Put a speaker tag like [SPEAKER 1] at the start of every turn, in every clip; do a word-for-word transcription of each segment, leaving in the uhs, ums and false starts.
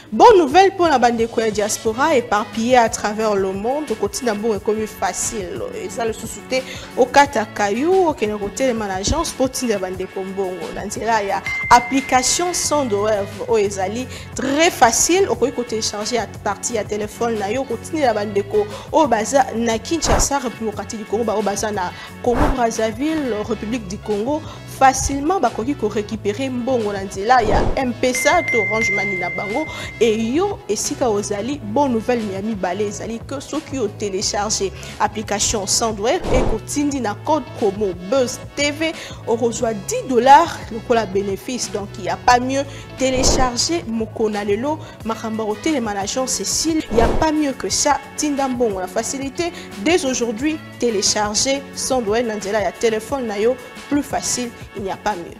[SPEAKER 1] Bonne nouvelle pour la bande de diaspora éparpillée à travers le monde. Au côté d'un bon comme facile. Et ça le sous-souté au Katakayou, au Kénéroté, les managers, pour la bande de Kombongo. Dans là, il y a application sans douleur au Ezali. Très facile. Au côté télécharger à partir à téléphone, là, au côté la bande de Ko, au Baza, na Kinshasa, République du Congo, au Baza, na Congo Brazzaville, République du Congo. Facilement bakoki ko récupérer mbongo na nzela ya M P S A to Orange Money na bango et yo esika ozali bonne nouvelle miami balé ezali que ceux qui ont téléchargé application Sandware et kotindi na code promo Buzz T V on reçoit dix dollars le kola bénéfice donc il y a pas mieux télécharger mokona lelo makamba au télémanager Cécile il y a pas mieux que ça tinda mbongo la facilité dès aujourd'hui télécharger Sandware na nzela ya téléphone na yo plus facile, il n'y a pas mieux.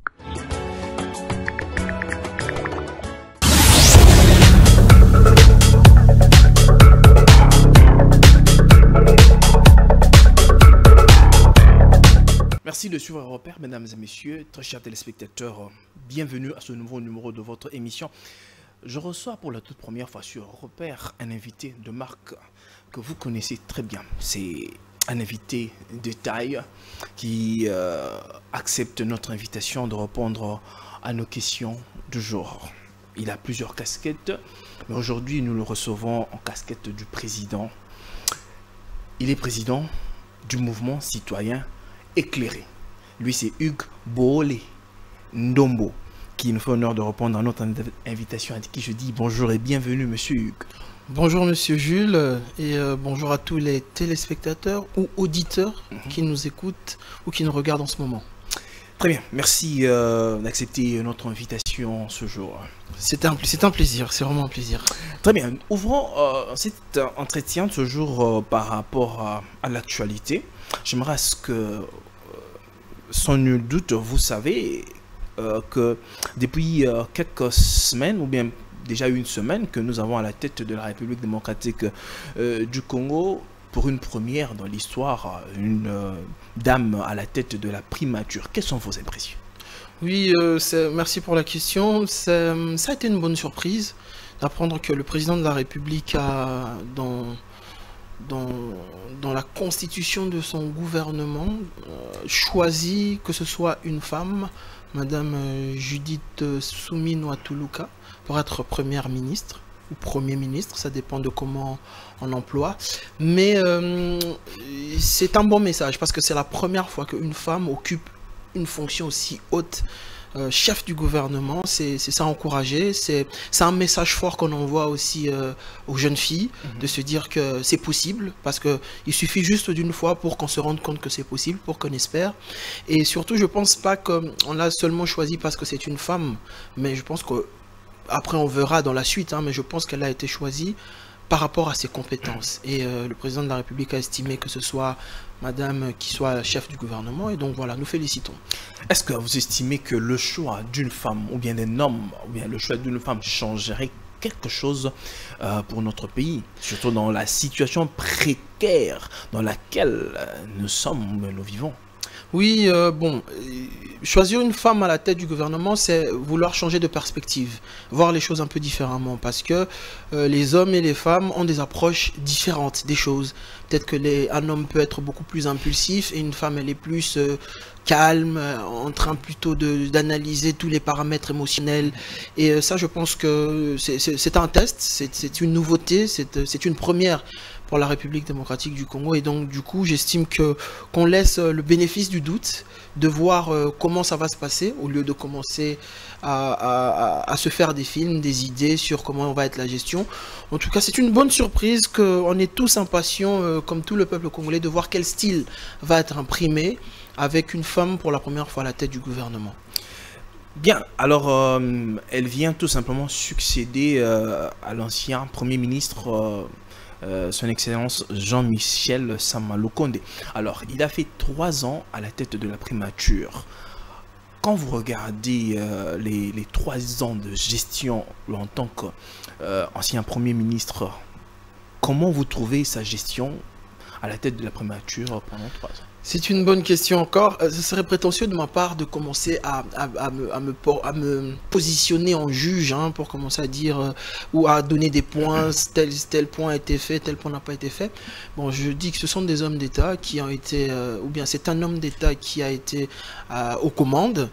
[SPEAKER 2] Merci de suivre Repère, mesdames et messieurs, très chers téléspectateurs, bienvenue à ce nouveau numéro de votre émission. Je reçois pour la toute première fois sur Repère un invité de marque que vous connaissez très bien. C'est un invité de taille qui euh, accepte notre invitation de répondre à nos questions du jour. Il a plusieurs casquettes, mais aujourd'hui nous le recevons en casquette du président. Il est président du mouvement citoyen éclairé. Lui c'est Hugues Boolé Ndombo qui nous fait honneur de répondre à notre invitation, à qui je dis bonjour et bienvenue monsieur Hugues.
[SPEAKER 3] Bonjour Monsieur Jules et euh, bonjour à tous les téléspectateurs ou auditeurs mm-hmm. qui nous écoutent ou qui nous regardent en ce moment.
[SPEAKER 2] Très bien, merci euh, d'accepter notre invitation ce jour.
[SPEAKER 3] C'est un, un plaisir, c'est vraiment un plaisir.
[SPEAKER 2] Très bien, ouvrons euh, cet entretien de ce jour euh, par rapport à, à l'actualité. J'aimerais ce que, euh, sans nul doute, vous savez euh, que depuis euh, quelques semaines ou bien déjà une semaine que nous avons à la tête de la République démocratique euh, du Congo, pour une première dans l'histoire, une euh, dame à la tête de la primature. Quelles sont vos impressions?
[SPEAKER 3] Oui, euh, merci pour la question. Ça a été une bonne surprise d'apprendre que le président de la République a, dans, dans, dans la constitution de son gouvernement, euh, choisi que ce soit une femme, Madame Judith Suminwa-Tuluka, pour être première ministre ou premier ministre, ça dépend de comment on emploie. Mais euh, c'est un bon message parce que c'est la première fois qu'une femme occupe une fonction aussi haute, euh, chef du gouvernement. C'est ça encouragé. C'est un message fort qu'on envoie aussi euh, aux jeunes filles, mmh. de se dire que c'est possible parce qu'il suffit juste d'une fois pour qu'on se rende compte que c'est possible, pour qu'on espère. Et surtout, je pense pas qu'on l'a seulement choisi parce que c'est une femme, mais je pense que après, on verra dans la suite, hein, mais je pense qu'elle a été choisie par rapport à ses compétences. Et euh, le président de la République a estimé que ce soit madame qui soit chef du gouvernement. Et donc voilà, nous félicitons.
[SPEAKER 2] Est-ce que vous estimez que le choix d'une femme, ou bien d'un homme, ou bien le choix d'une femme changerait quelque chose euh, pour notre pays, surtout dans la situation précaire dans laquelle euh, nous sommes, nous vivons?
[SPEAKER 3] Oui, euh, bon, choisir une femme à la tête du gouvernement, c'est vouloir changer de perspective, voir les choses un peu différemment, parce que euh, les hommes et les femmes ont des approches différentes des choses. Peut-être que les, un homme peut être beaucoup plus impulsif et une femme, elle est plus euh, calme, euh, en train plutôt d'analyser tous les paramètres émotionnels. Et euh, ça, je pense que c'est un test, c'est une nouveauté, c'est une première pour la République démocratique du Congo. Et donc, du coup, j'estime que qu'on laisse le bénéfice du doute, de voir euh, comment ça va se passer, au lieu de commencer à, à, à se faire des films, des idées sur comment va être la gestion. En tout cas, c'est une bonne surprise qu'on est tous impatients, euh, comme tout le peuple congolais, de voir quel style va être imprimé avec une femme pour la première fois à la tête du gouvernement.
[SPEAKER 2] Bien, alors euh, elle vient tout simplement succéder euh, à l'ancien Premier ministre euh, Euh, son Excellence Jean-Michel Sama Lukonde. Alors, il a fait trois ans à la tête de la primature. Quand vous regardez euh, les, les trois ans de gestion en tant qu'ancien euh, Premier ministre, comment vous trouvez sa gestion à la tête de la primature pendant trois ans?
[SPEAKER 3] C'est une bonne question encore. Euh, Ce serait prétentieux de ma part de commencer à, à, à, me, à, me, por- à me positionner en juge, hein, pour commencer à dire, euh, ou à donner des points, tel, tel point a été fait, tel point n'a pas été fait. Bon, je dis que ce sont des hommes d'État qui ont été, euh, ou bien c'est un homme d'État qui a été euh, aux commandes.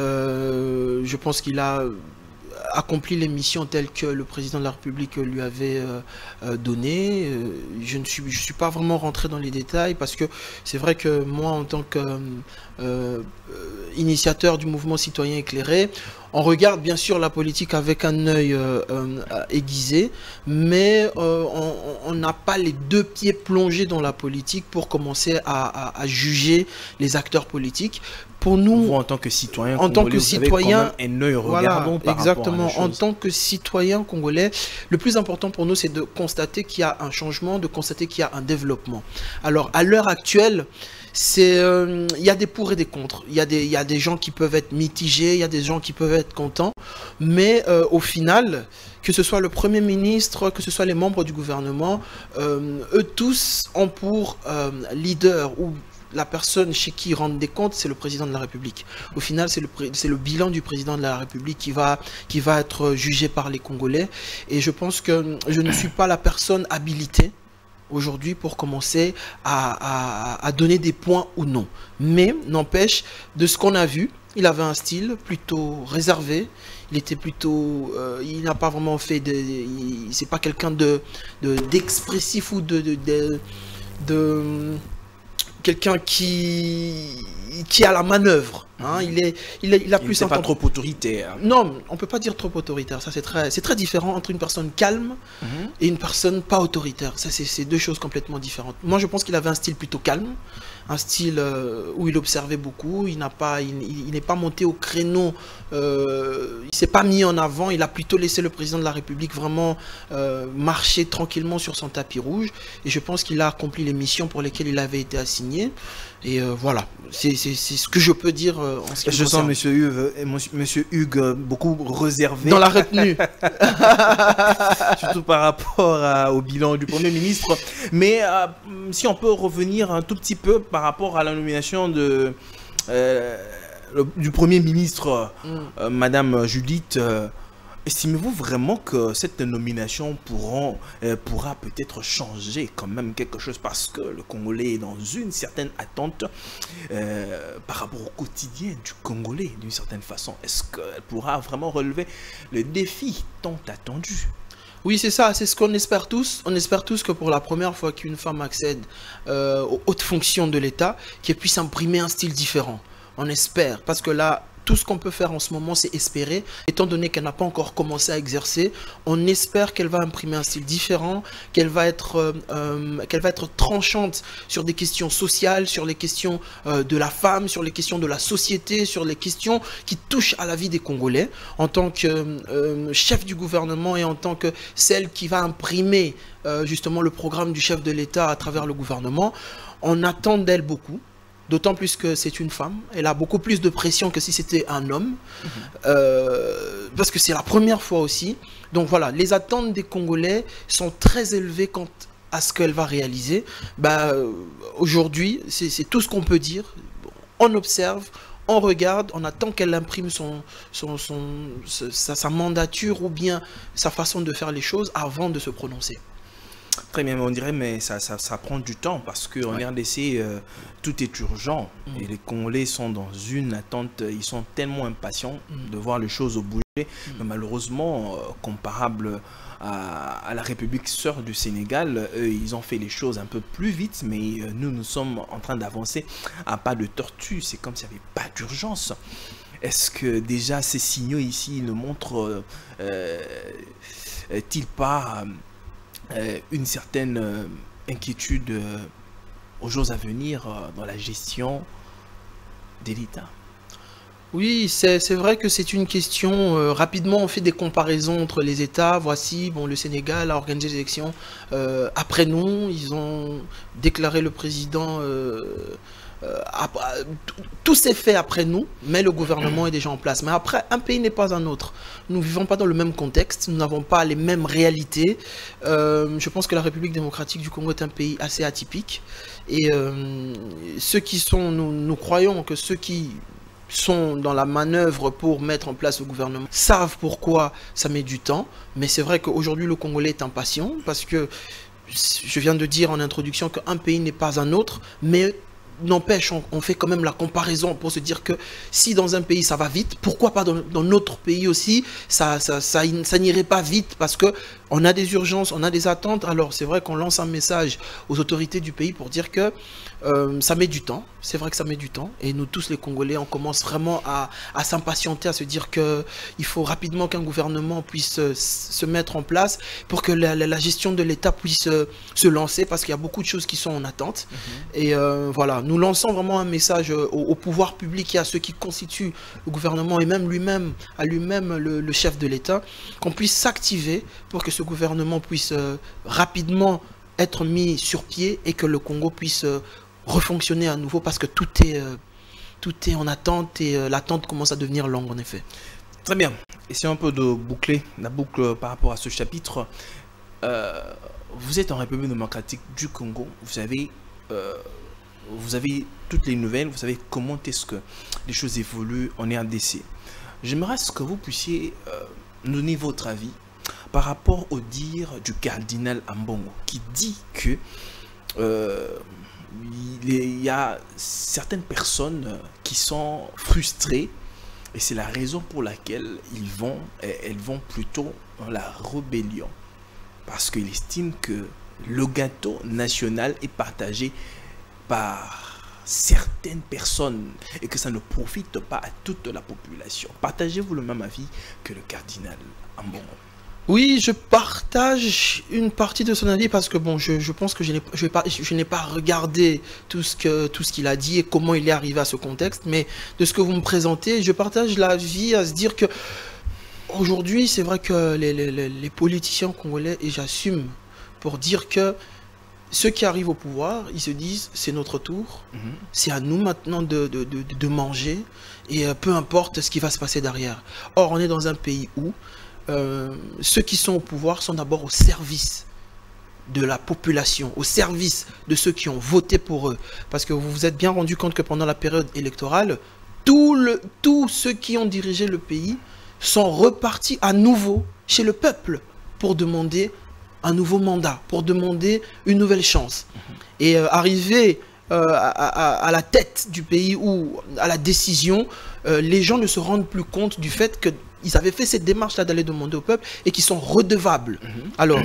[SPEAKER 3] Euh, je pense qu'il a accompli les missions telles que le président de la République lui avait euh, euh, donné. Euh, je ne suis, je suis pas vraiment rentré dans les détails parce que c'est vrai que moi, en tant que euh, euh, initiateur du mouvement citoyen éclairé, on regarde bien sûr la politique avec un œil euh, euh, aiguisé, mais euh, on n'a pas les deux pieds plongés dans la politique pour commencer à, à, à juger les acteurs politiques. Pour nous,
[SPEAKER 2] vous, en tant que citoyen,
[SPEAKER 3] en tant que citoyen,
[SPEAKER 2] un œil
[SPEAKER 3] voilà,
[SPEAKER 2] regardant par
[SPEAKER 3] exactement.
[SPEAKER 2] rapport à
[SPEAKER 3] en tant que citoyen congolais, le plus important pour nous, c'est de constater qu'il y a un changement, de constater qu'il y a un développement. Alors, à l'heure actuelle, c'est, euh, il y a des pour et des contre. Il y a des, il y a des gens qui peuvent être mitigés, il y a des gens qui peuvent être contents, mais euh, au final, que ce soit le Premier ministre, que ce soit les membres du gouvernement, euh, eux tous ont pour euh, leader ou la personne chez qui ils rendent des comptes, c'est le président de la République. Au final, c'est le, c'est le bilan du président de la République qui va, qui va être jugé par les Congolais. Et je pense que je ne suis pas la personne habilitée aujourd'hui pour commencer à, à, à donner des points ou non. Mais n'empêche, de ce qu'on a vu, il avait un style plutôt réservé. Il était plutôt, euh, il n'a pas vraiment fait de, il, c'est pas quelqu'un de, de d'expressif ou de, de, de, de quelqu'un qui qui a la manœuvre, hein. il est il, est, il a
[SPEAKER 2] il
[SPEAKER 3] plus
[SPEAKER 2] n'est
[SPEAKER 3] un
[SPEAKER 2] pas
[SPEAKER 3] temps...
[SPEAKER 2] trop autoritaire.
[SPEAKER 3] Non, on peut pas dire trop autoritaire. Ça c'est très c'est très différent entre une personne calme mm-hmm. et une personne pas autoritaire. Ça c'est c'est deux choses complètement différentes. Moi je pense qu'il avait un style plutôt calme, un style euh, où il observait beaucoup. Il n'a pas il, il n'est pas monté au créneau. Euh, il s'est pas mis en avant. Il a plutôt laissé le président de la République vraiment euh, marcher tranquillement sur son tapis rouge. Et je pense qu'il a accompli les missions pour lesquelles il avait été assigné. Et euh, voilà, c'est ce que je peux dire euh, en ce qui
[SPEAKER 2] Je
[SPEAKER 3] concerne.
[SPEAKER 2] sens monsieur Hugues, monsieur Hugues beaucoup réservé.
[SPEAKER 3] Dans la retenue.
[SPEAKER 2] Surtout par rapport à, au bilan du Premier ministre. Mais euh, si on peut revenir un tout petit peu par rapport à la nomination de, euh, le, du Premier ministre, mm. euh, Madame Judith, euh, estimez-vous vraiment que cette nomination pourra, euh, pourra peut-être changer quand même quelque chose parce que le Congolais est dans une certaine attente euh, par rapport au quotidien du Congolais d'une certaine façon? Est-ce qu'elle pourra vraiment relever le défi tant attendu?
[SPEAKER 3] Oui, c'est ça, c'est ce qu'on espère tous. On espère tous que pour la première fois qu'une femme accède euh, aux hautes fonctions de l'État, qu'elle puisse imprimer un style différent. On espère, parce que là, tout ce qu'on peut faire en ce moment, c'est espérer. Étant donné qu'elle n'a pas encore commencé à exercer, on espère qu'elle va imprimer un style différent, qu'elle va être, euh, euh, qu'elle va être tranchante sur des questions sociales, sur les questions euh, de la femme, sur les questions de la société, sur les questions qui touchent à la vie des Congolais, en tant que euh, chef du gouvernement et en tant que celle qui va imprimer euh, justement le programme du chef de l'État à travers le gouvernement. On attend d'elle beaucoup. D'autant plus que c'est une femme, elle a beaucoup plus de pression que si c'était un homme, mmh. euh, parce que c'est la première fois aussi. Donc voilà, les attentes des Congolais sont très élevées quant à ce qu'elle va réaliser. Bah, euh, aujourd'hui, c'est tout ce qu'on peut dire. On observe, on regarde, on attend qu'elle imprime son, son, son, sa, sa mandature ou bien sa façon de faire les choses avant de se prononcer.
[SPEAKER 2] Très bien, on dirait, mais ça, ça, ça prend du temps parce qu'en ouais. R D C, euh, tout est urgent. Mmh. Et les Congolais sont dans une attente, ils sont tellement impatients mmh. de voir les choses bouger. Mmh. Mais malheureusement, euh, comparable à, à la République sœur du Sénégal, eux, ils ont fait les choses un peu plus vite, mais euh, nous, nous sommes en train d'avancer à pas de tortue. C'est comme s'il n'y avait pas d'urgence. Est-ce que déjà ces signaux ici ne montrent euh, t-il pas... Euh, une certaine euh, inquiétude euh, aux jours à venir euh, dans la gestion de l'État?
[SPEAKER 3] Oui, c'est vrai que c'est une question, euh, rapidement on fait des comparaisons entre les États. Voici, bon, le Sénégal a organisé des élections euh, après nous, ils ont déclaré le président euh, euh, après, tout s'est fait après nous, mais le gouvernement est déjà en place. Mais après, un pays n'est pas un autre. Nous ne vivons pas dans le même contexte, nous n'avons pas les mêmes réalités. Euh, je pense que la République démocratique du Congo est un pays assez atypique. Et euh, ceux qui sont, nous, nous croyons que ceux qui sont dans la manœuvre pour mettre en place le gouvernement savent pourquoi ça met du temps. Mais c'est vrai qu'aujourd'hui, le Congolais est impatient parce que je viens de dire en introduction qu'un pays n'est pas un autre, mais n'empêche, on, on fait quand même la comparaison pour se dire que si dans un pays ça va vite, pourquoi pas dans, dans notre pays aussi, ça, ça, ça, ça n'irait pas vite parce que on a des urgences, on a des attentes. Alors c'est vrai qu'on lance un message aux autorités du pays pour dire que euh, ça met du temps, c'est vrai que ça met du temps, et nous tous les Congolais, on commence vraiment à, à s'impatienter, à se dire qu'il faut rapidement qu'un gouvernement puisse euh, se mettre en place pour que la, la, la gestion de l'État puisse euh, se lancer, parce qu'il y a beaucoup de choses qui sont en attente. Mm-hmm. Et euh, voilà, nous lançons vraiment un message au, au pouvoir public et à ceux qui constituent le gouvernement, et même lui-même, à lui-même le, le chef de l'État, qu'on puisse s'activer pour que ce gouvernement puisse euh, rapidement être mis sur pied et que le Congo puisse euh, refonctionner à nouveau, parce que tout est, euh, tout est en attente, et euh, l'attente commence à devenir longue en effet.
[SPEAKER 2] Très bien. Essayons un peu de boucler la boucle par rapport à ce chapitre. Euh, vous êtes en République démocratique du Congo, vous savez, euh, vous avez toutes les nouvelles, vous savez comment est-ce que les choses évoluent en R D C. J'aimerais que vous puissiez euh, donner votre avis par rapport au dire du cardinal Ambongo, qui dit que euh, il y a certaines personnes qui sont frustrées, et c'est la raison pour laquelle ils vont, elles vont plutôt dans la rébellion, parce qu'il estime que le gâteau national est partagé par certaines personnes et que ça ne profite pas à toute la population. Partagez-vous le même avis que le cardinal Ambongo?
[SPEAKER 3] Oui, je partage une partie de son avis, parce que bon, je, je pense que je n'ai je pas, je n'ai pas regardé tout ce que tout ce qu'il a dit et comment il est arrivé à ce contexte, mais de ce que vous me présentez, je partage l'avis à se dire que aujourd'hui, c'est vrai que les, les, les politiciens congolais, et j'assume pour dire que ceux qui arrivent au pouvoir, ils se disent c'est notre tour, mm-hmm. c'est à nous maintenant de, de, de, de manger, et peu importe ce qui va se passer derrière. Or, on est dans un pays où Euh, ceux qui sont au pouvoir sont d'abord au service de la population, au service de ceux qui ont voté pour eux. Parce que vous vous êtes bien rendu compte que pendant la période électorale, tout le, tous ceux qui ont dirigé le pays sont repartis à nouveau chez le peuple pour demander un nouveau mandat, pour demander une nouvelle chance. Mmh. Et euh, arriver euh, à, à, à la tête du pays ou à la décision, euh, les gens ne se rendent plus compte du fait que ils avaient fait cette démarche-là d'aller demander au peuple et qui sont redevables. Mmh. Alors,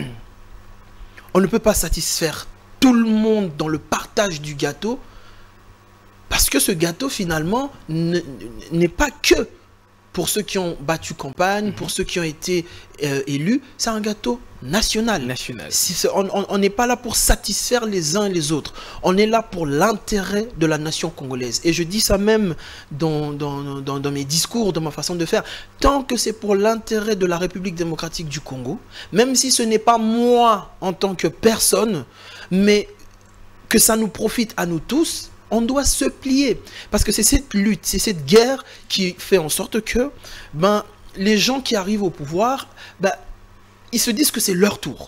[SPEAKER 3] on ne peut pas satisfaire tout le monde dans le partage du gâteau, parce que ce gâteau, finalement, n'est pas que pour ceux qui ont battu campagne, mmh. pour ceux qui ont été euh, élus. C'est un gâteau national. national. Si on n'est pas là pour satisfaire les uns et les autres. On est là pour l'intérêt de la nation congolaise. Et je dis ça même dans, dans, dans, dans mes discours, dans ma façon de faire. Tant que c'est pour l'intérêt de la République démocratique du Congo, même si ce n'est pas moi en tant que personne, mais que ça nous profite à nous tous, on doit se plier. Parce que c'est cette lutte, c'est cette guerre qui fait en sorte que ben, les gens qui arrivent au pouvoir, ben, ils se disent que c'est leur tour.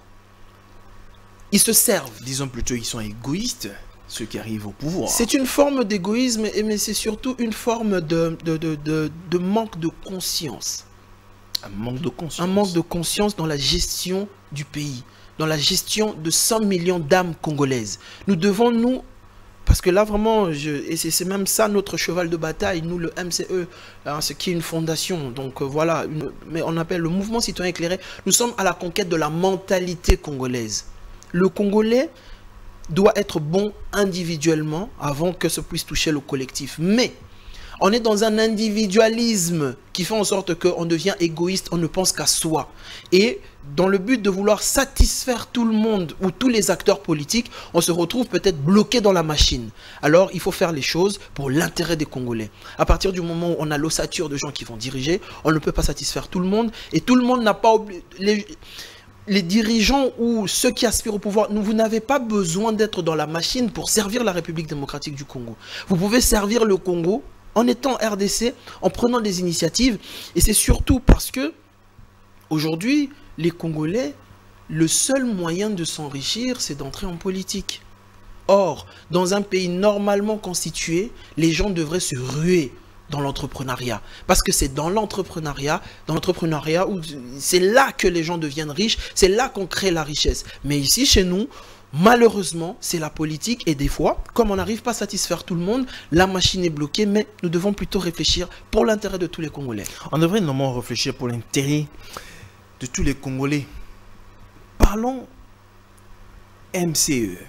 [SPEAKER 3] Ils se servent.
[SPEAKER 2] Disons plutôt qu'ils sont égoïstes, ceux qui arrivent au pouvoir.
[SPEAKER 3] C'est une forme d'égoïsme, mais c'est surtout une forme de, de, de, de, de manque de conscience.
[SPEAKER 2] Un manque de conscience.
[SPEAKER 3] Un manque de conscience dans la gestion du pays, dans la gestion de cent millions d'âmes congolaises. Nous devons, nous, parce que là vraiment, je, et c'est même ça notre cheval de bataille, nous le M C E, hein, ce qui est une fondation, donc euh, voilà, une, mais on appelle le mouvement citoyen éclairé, nous sommes à la conquête de la mentalité congolaise. Le Congolais doit être bon individuellement avant que ça puisse toucher le collectif, mais on est dans un individualisme qui fait en sorte qu'on devient égoïste, on ne pense qu'à soi. Et dans le but de vouloir satisfaire tout le monde ou tous les acteurs politiques, on se retrouve peut-être bloqué dans la machine. Alors il faut faire les choses pour l'intérêt des Congolais. À partir du moment où on a l'ossature de gens qui vont diriger, on ne peut pas satisfaire tout le monde. Et tout le monde n'a pas... Les... les dirigeants ou ceux qui aspirent au pouvoir, vous n'avez pas besoin d'être dans la machine pour servir la République démocratique du Congo. Vous pouvez servir le Congo en étant R D C, en prenant des initiatives. Et c'est surtout parce que, aujourd'hui, les Congolais, le seul moyen de s'enrichir, c'est d'entrer en politique. Or, dans un pays normalement constitué, les gens devraient se ruer dans l'entrepreneuriat. Parce que c'est dans l'entrepreneuriat, dans l'entrepreneuriat où c'est là que les gens deviennent riches, c'est là qu'on crée la richesse. Mais ici, chez nous, malheureusement, c'est la politique et des fois, comme on n'arrive pas à satisfaire tout le monde, la machine est bloquée, mais nous devons plutôt réfléchir pour l'intérêt de tous les Congolais.
[SPEAKER 2] On devrait normalement réfléchir pour l'intérêt de tous les Congolais. Parlons M C E.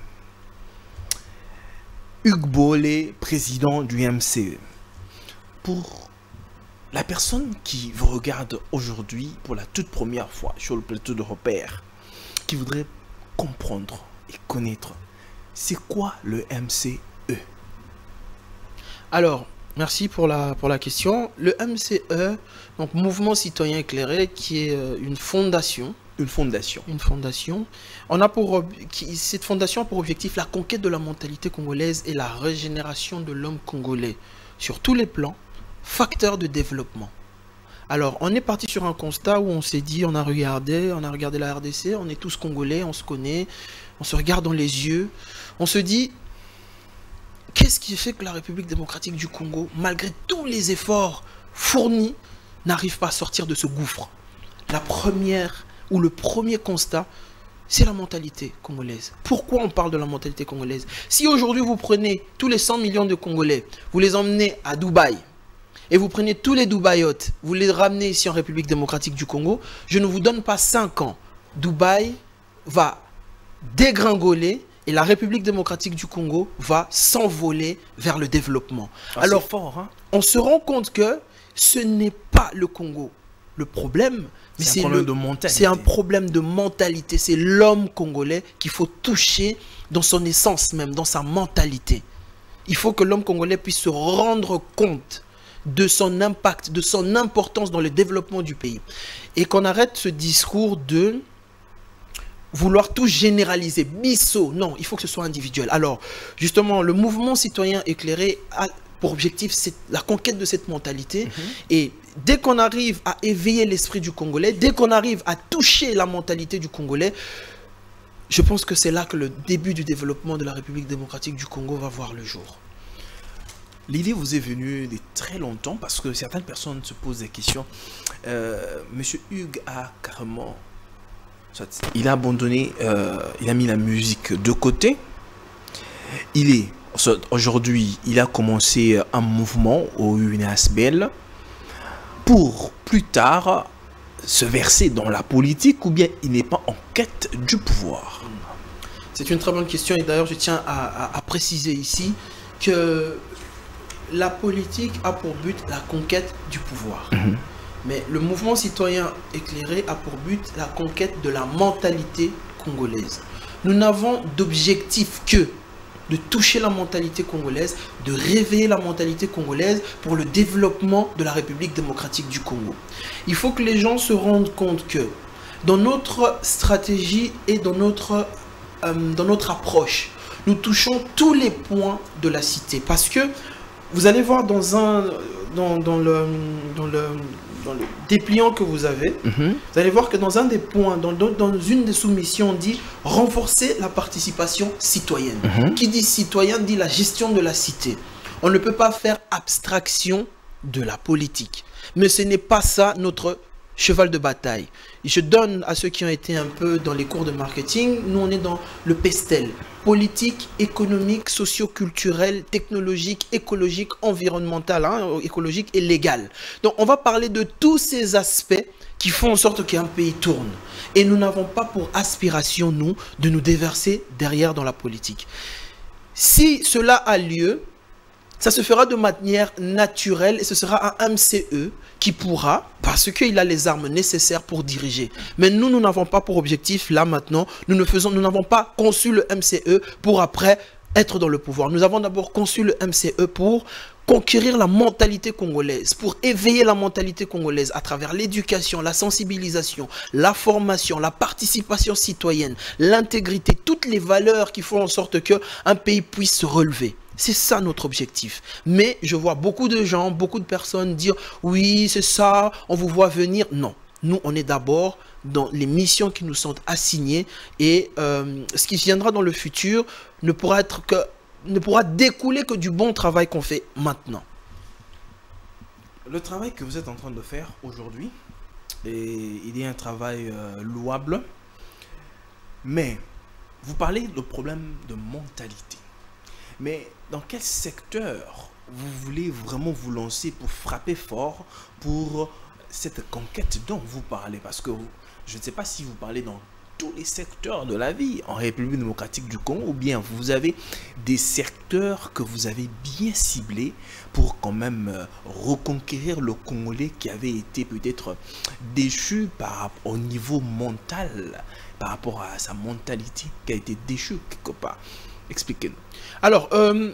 [SPEAKER 2] Hugues Bolé, président du M C E. Pour la personne qui vous regarde aujourd'hui pour la toute première fois sur le plateau de Repère, qui voudrait comprendre et connaître, c'est quoi le M C E?
[SPEAKER 3] Alors, merci pour la, pour la question. Le M C E, donc Mouvement Citoyen Éclairé, qui est une fondation.
[SPEAKER 2] Une fondation.
[SPEAKER 3] Une fondation. On a pour, qui, cette fondation a pour objectif la conquête de la mentalité congolaise et la régénération de l'homme congolais sur tous les plans. Facteur de développement. Alors, on est parti sur un constat où on s'est dit, on a regardé, on a regardé la R D C, on est tous Congolais, on se connaît, on se regarde dans les yeux, on se dit, qu'est-ce qui fait que la République démocratique du Congo, malgré tous les efforts fournis, n'arrive pas à sortir de ce gouffre? La première, ou le premier constat, c'est la mentalité congolaise. Pourquoi on parle de la mentalité congolaise? Si aujourd'hui vous prenez tous les cent millions de Congolais, vous les emmenez à Dubaï, et vous prenez tous les Dubaïotes, vous les ramenez ici en République démocratique du Congo, je ne vous donne pas cinq ans. Dubaï va dégringoler et la République démocratique du Congo va s'envoler vers le développement.
[SPEAKER 2] Ah,
[SPEAKER 3] alors,
[SPEAKER 2] fort, hein?
[SPEAKER 3] On se rend compte que ce n'est pas le Congo le problème, mais c'est un, un problème de mentalité. C'est l'homme congolais qu'il faut toucher dans son essence même, dans sa mentalité. Il faut que l'homme congolais puisse se rendre compte de son impact, de son importance dans le développement du pays. Et qu'on arrête ce discours de vouloir tout généraliser. Bisso, non, il faut que ce soit individuel. Alors, justement, le mouvement citoyen éclairé a pour objectif la conquête de cette mentalité. Mm-hmm. Et dès qu'on arrive à éveiller l'esprit du Congolais, dès qu'on arrive à toucher la mentalité du Congolais, je pense que c'est là que le début du développement de la République démocratique du Congo va voir le jour.
[SPEAKER 2] L'idée vous est venue de très longtemps parce que certaines personnes se posent des questions. Euh, Monsieur Hugues a carrément, il a abandonné, euh, il a mis la musique de côté. Il est, aujourd'hui, il a commencé un mouvement au U N S B L pour plus tard se verser dans la politique ou bien il n'est pas en quête du pouvoir?
[SPEAKER 3] C'est une très bonne question et d'ailleurs je tiens à, à, à préciser ici que la politique a pour but la conquête du pouvoir. Mmh. Mais le mouvement citoyen éclairé a pour but la conquête de la mentalité congolaise. Nous n'avons d'objectif que de toucher la mentalité congolaise, de réveiller la mentalité congolaise pour le développement de la République démocratique du Congo. Il faut que les gens se rendent compte que dans notre stratégie et dans notre, euh, dans notre approche, nous touchons tous les points de la cité. Parce que vous allez voir dans, un, dans, dans, le, dans, le, dans le dépliant que vous avez, mm-hmm. vous allez voir que dans un des points, dans, dans, dans une des soumissions, on dit renforcer la participation citoyenne. Mm-hmm. Qui dit citoyen dit la gestion de la cité. On ne peut pas faire abstraction de la politique. Mais ce n'est pas ça notre cheval de bataille. Et je donne à ceux qui ont été un peu dans les cours de marketing, nous on est dans le PESTEL. Politique, économique, socio-culturelle, technologique, écologique, environnementale, hein, écologique et légale. Donc on va parler de tous ces aspects qui font en sorte qu'un pays tourne. Et nous n'avons pas pour aspiration, nous, de nous déverser derrière dans la politique. Si cela a lieu, ça se fera de manière naturelle et ce sera un M C E qui pourra, parce qu'il a les armes nécessaires pour diriger. Mais nous, nous n'avons pas pour objectif, là maintenant, nous ne faisons, nous n'avons pas conçu le M C E pour après être dans le pouvoir. Nous avons d'abord conçu le M C E pour conquérir la mentalité congolaise, pour éveiller la mentalité congolaise à travers l'éducation, la sensibilisation, la formation, la participation citoyenne, l'intégrité, toutes les valeurs qui font en sorte qu'un pays puisse se relever. C'est ça notre objectif. Mais je vois beaucoup de gens, beaucoup de personnes dire « oui, c'est ça, on vous voit venir ». Non, nous on est d'abord dans les missions qui nous sont assignées et euh, ce qui viendra dans le futur ne pourra être que ne pourra découler que du bon travail qu'on fait maintenant.
[SPEAKER 2] Le travail que vous êtes en train de faire aujourd'hui, il est un travail euh, louable, mais vous parlez de problème de mentalité. Mais dans quel secteur vous voulez vraiment vous lancer pour frapper fort pour cette conquête dont vous parlez? Parce que je ne sais pas si vous parlez dans tous les secteurs de la vie en République démocratique du Congo, ou bien vous avez des secteurs que vous avez bien ciblés pour quand même euh, reconquérir le Congolais qui avait été peut-être déchu par, au niveau mental, par rapport à sa mentalité qui a été déchue quelque part. Expliquez-nous.
[SPEAKER 3] Alors, euh,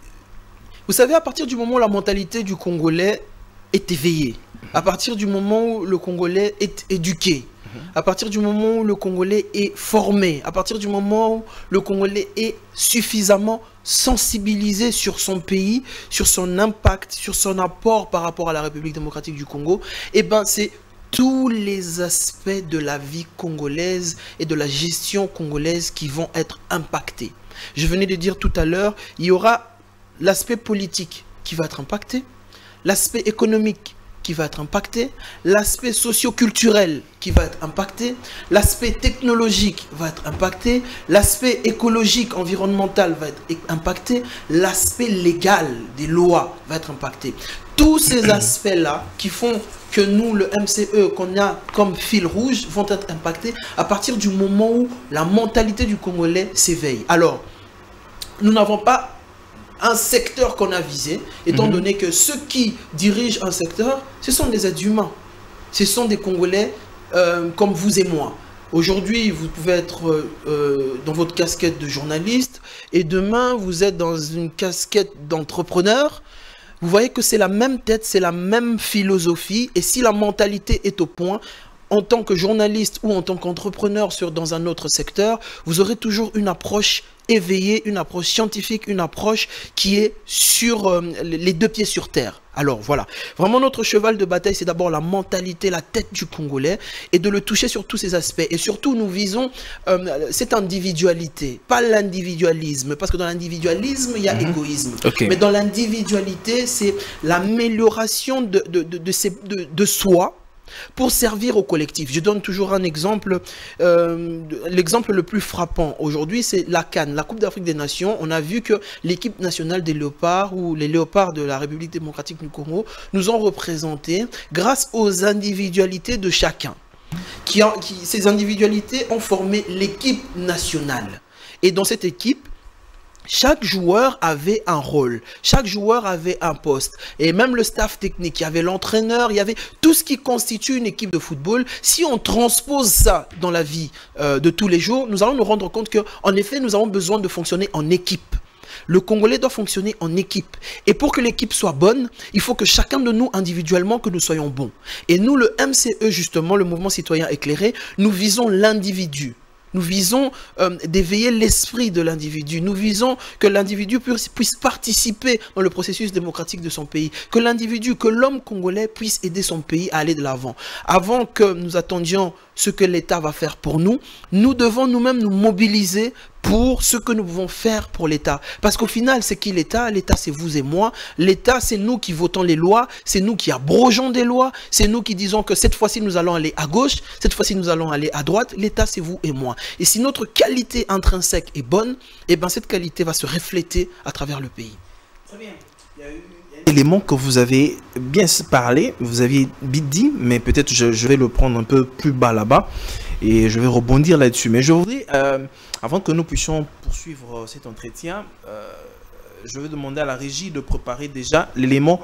[SPEAKER 3] vous savez, à partir du moment où la mentalité du Congolais est éveillée, à partir du moment où le Congolais est éduqué, à partir du moment où le Congolais est formé, à partir du moment où le Congolais est suffisamment sensibilisé sur son pays, sur son impact, sur son apport par rapport à la République démocratique du Congo, eh ben c'est tous les aspects de la vie congolaise et de la gestion congolaise qui vont être impactés. Je venais de dire tout à l'heure, il y aura l'aspect politique qui va être impacté, l'aspect économique qui va être impacté, l'aspect socio-culturel qui va être impacté, l'aspect technologique va être impacté, l'aspect écologique, environnemental va être impacté, l'aspect légal des lois va être impacté. Tous ces aspects-là qui font que nous, le M C E, qu'on a comme fil rouge, vont être impactés à partir du moment où la mentalité du Congolais s'éveille. Alors, nous n'avons pas un secteur qu'on a visé, étant mm-hmm. donné que ceux qui dirigent un secteur, ce sont des êtres humains. Ce sont des Congolais euh, comme vous et moi. Aujourd'hui, vous pouvez être euh, dans votre casquette de journaliste et demain, vous êtes dans une casquette d'entrepreneur. Vous voyez que c'est la même tête, c'est la même philosophie. Et si la mentalité est au point, en tant que journaliste ou en tant qu'entrepreneur dans un autre secteur, vous aurez toujours une approche éveillée, une approche scientifique, une approche qui est sur euh, les deux pieds sur terre. Alors voilà, vraiment notre cheval de bataille, c'est d'abord la mentalité, la tête du Congolais et de le toucher sur tous ces aspects. Et surtout, nous visons euh, cette individualité, pas l'individualisme, parce que dans l'individualisme, il y a mm-hmm. égoïsme. Okay. Mais dans l'individualité, c'est l'amélioration de, de, de, de, de, de soi, pour servir au collectif. Je donne toujours un exemple, euh, l'exemple le plus frappant aujourd'hui, c'est la CAN, la Coupe d'Afrique des Nations. On a vu que l'équipe nationale des léopards ou les léopards de la République démocratique du Congo nous ont représentés grâce aux individualités de chacun. Qui a, qui, ces individualités ont formé l'équipe nationale. Et dans cette équipe, chaque joueur avait un rôle, chaque joueur avait un poste. Et même le staff technique, il y avait l'entraîneur, il y avait tout ce qui constitue une équipe de football. Si on transpose ça dans la vie euh, de tous les jours, nous allons nous rendre compte qu'en effet, nous avons besoin de fonctionner en équipe. Le Congolais doit fonctionner en équipe. Et pour que l'équipe soit bonne, il faut que chacun de nous, individuellement, que nous soyons bons. Et nous, le M C E, justement, le Mouvement Citoyen Éclairé, nous visons l'individu. Nous visons euh, d'éveiller l'esprit de l'individu. Nous visons que l'individu puisse, puisse participer dans le processus démocratique de son pays. Que l'individu, que l'homme congolais puisse aider son pays à aller de l'avant. Avant que nous attendions ce que l'État va faire pour nous, nous devons nous-mêmes nous mobiliser pour ce que nous pouvons faire pour l'État. Parce qu'au final, c'est qui l'État? L'État, c'est vous et moi. L'État, c'est nous qui votons les lois. C'est nous qui abrogeons des lois. C'est nous qui disons que cette fois-ci, nous allons aller à gauche. Cette fois-ci, nous allons aller à droite. L'État, c'est vous et moi. Et si notre qualité intrinsèque est bonne, eh ben cette qualité va se refléter à travers le pays.
[SPEAKER 2] Très bien. Il y a eu élément que vous avez bien parlé, vous aviez dit, mais peut-être je, je vais le prendre un peu plus bas là-bas et je vais rebondir là-dessus. Mais je voudrais, euh, avant que nous puissions poursuivre cet entretien, euh, je vais demander à la régie de préparer déjà l'élément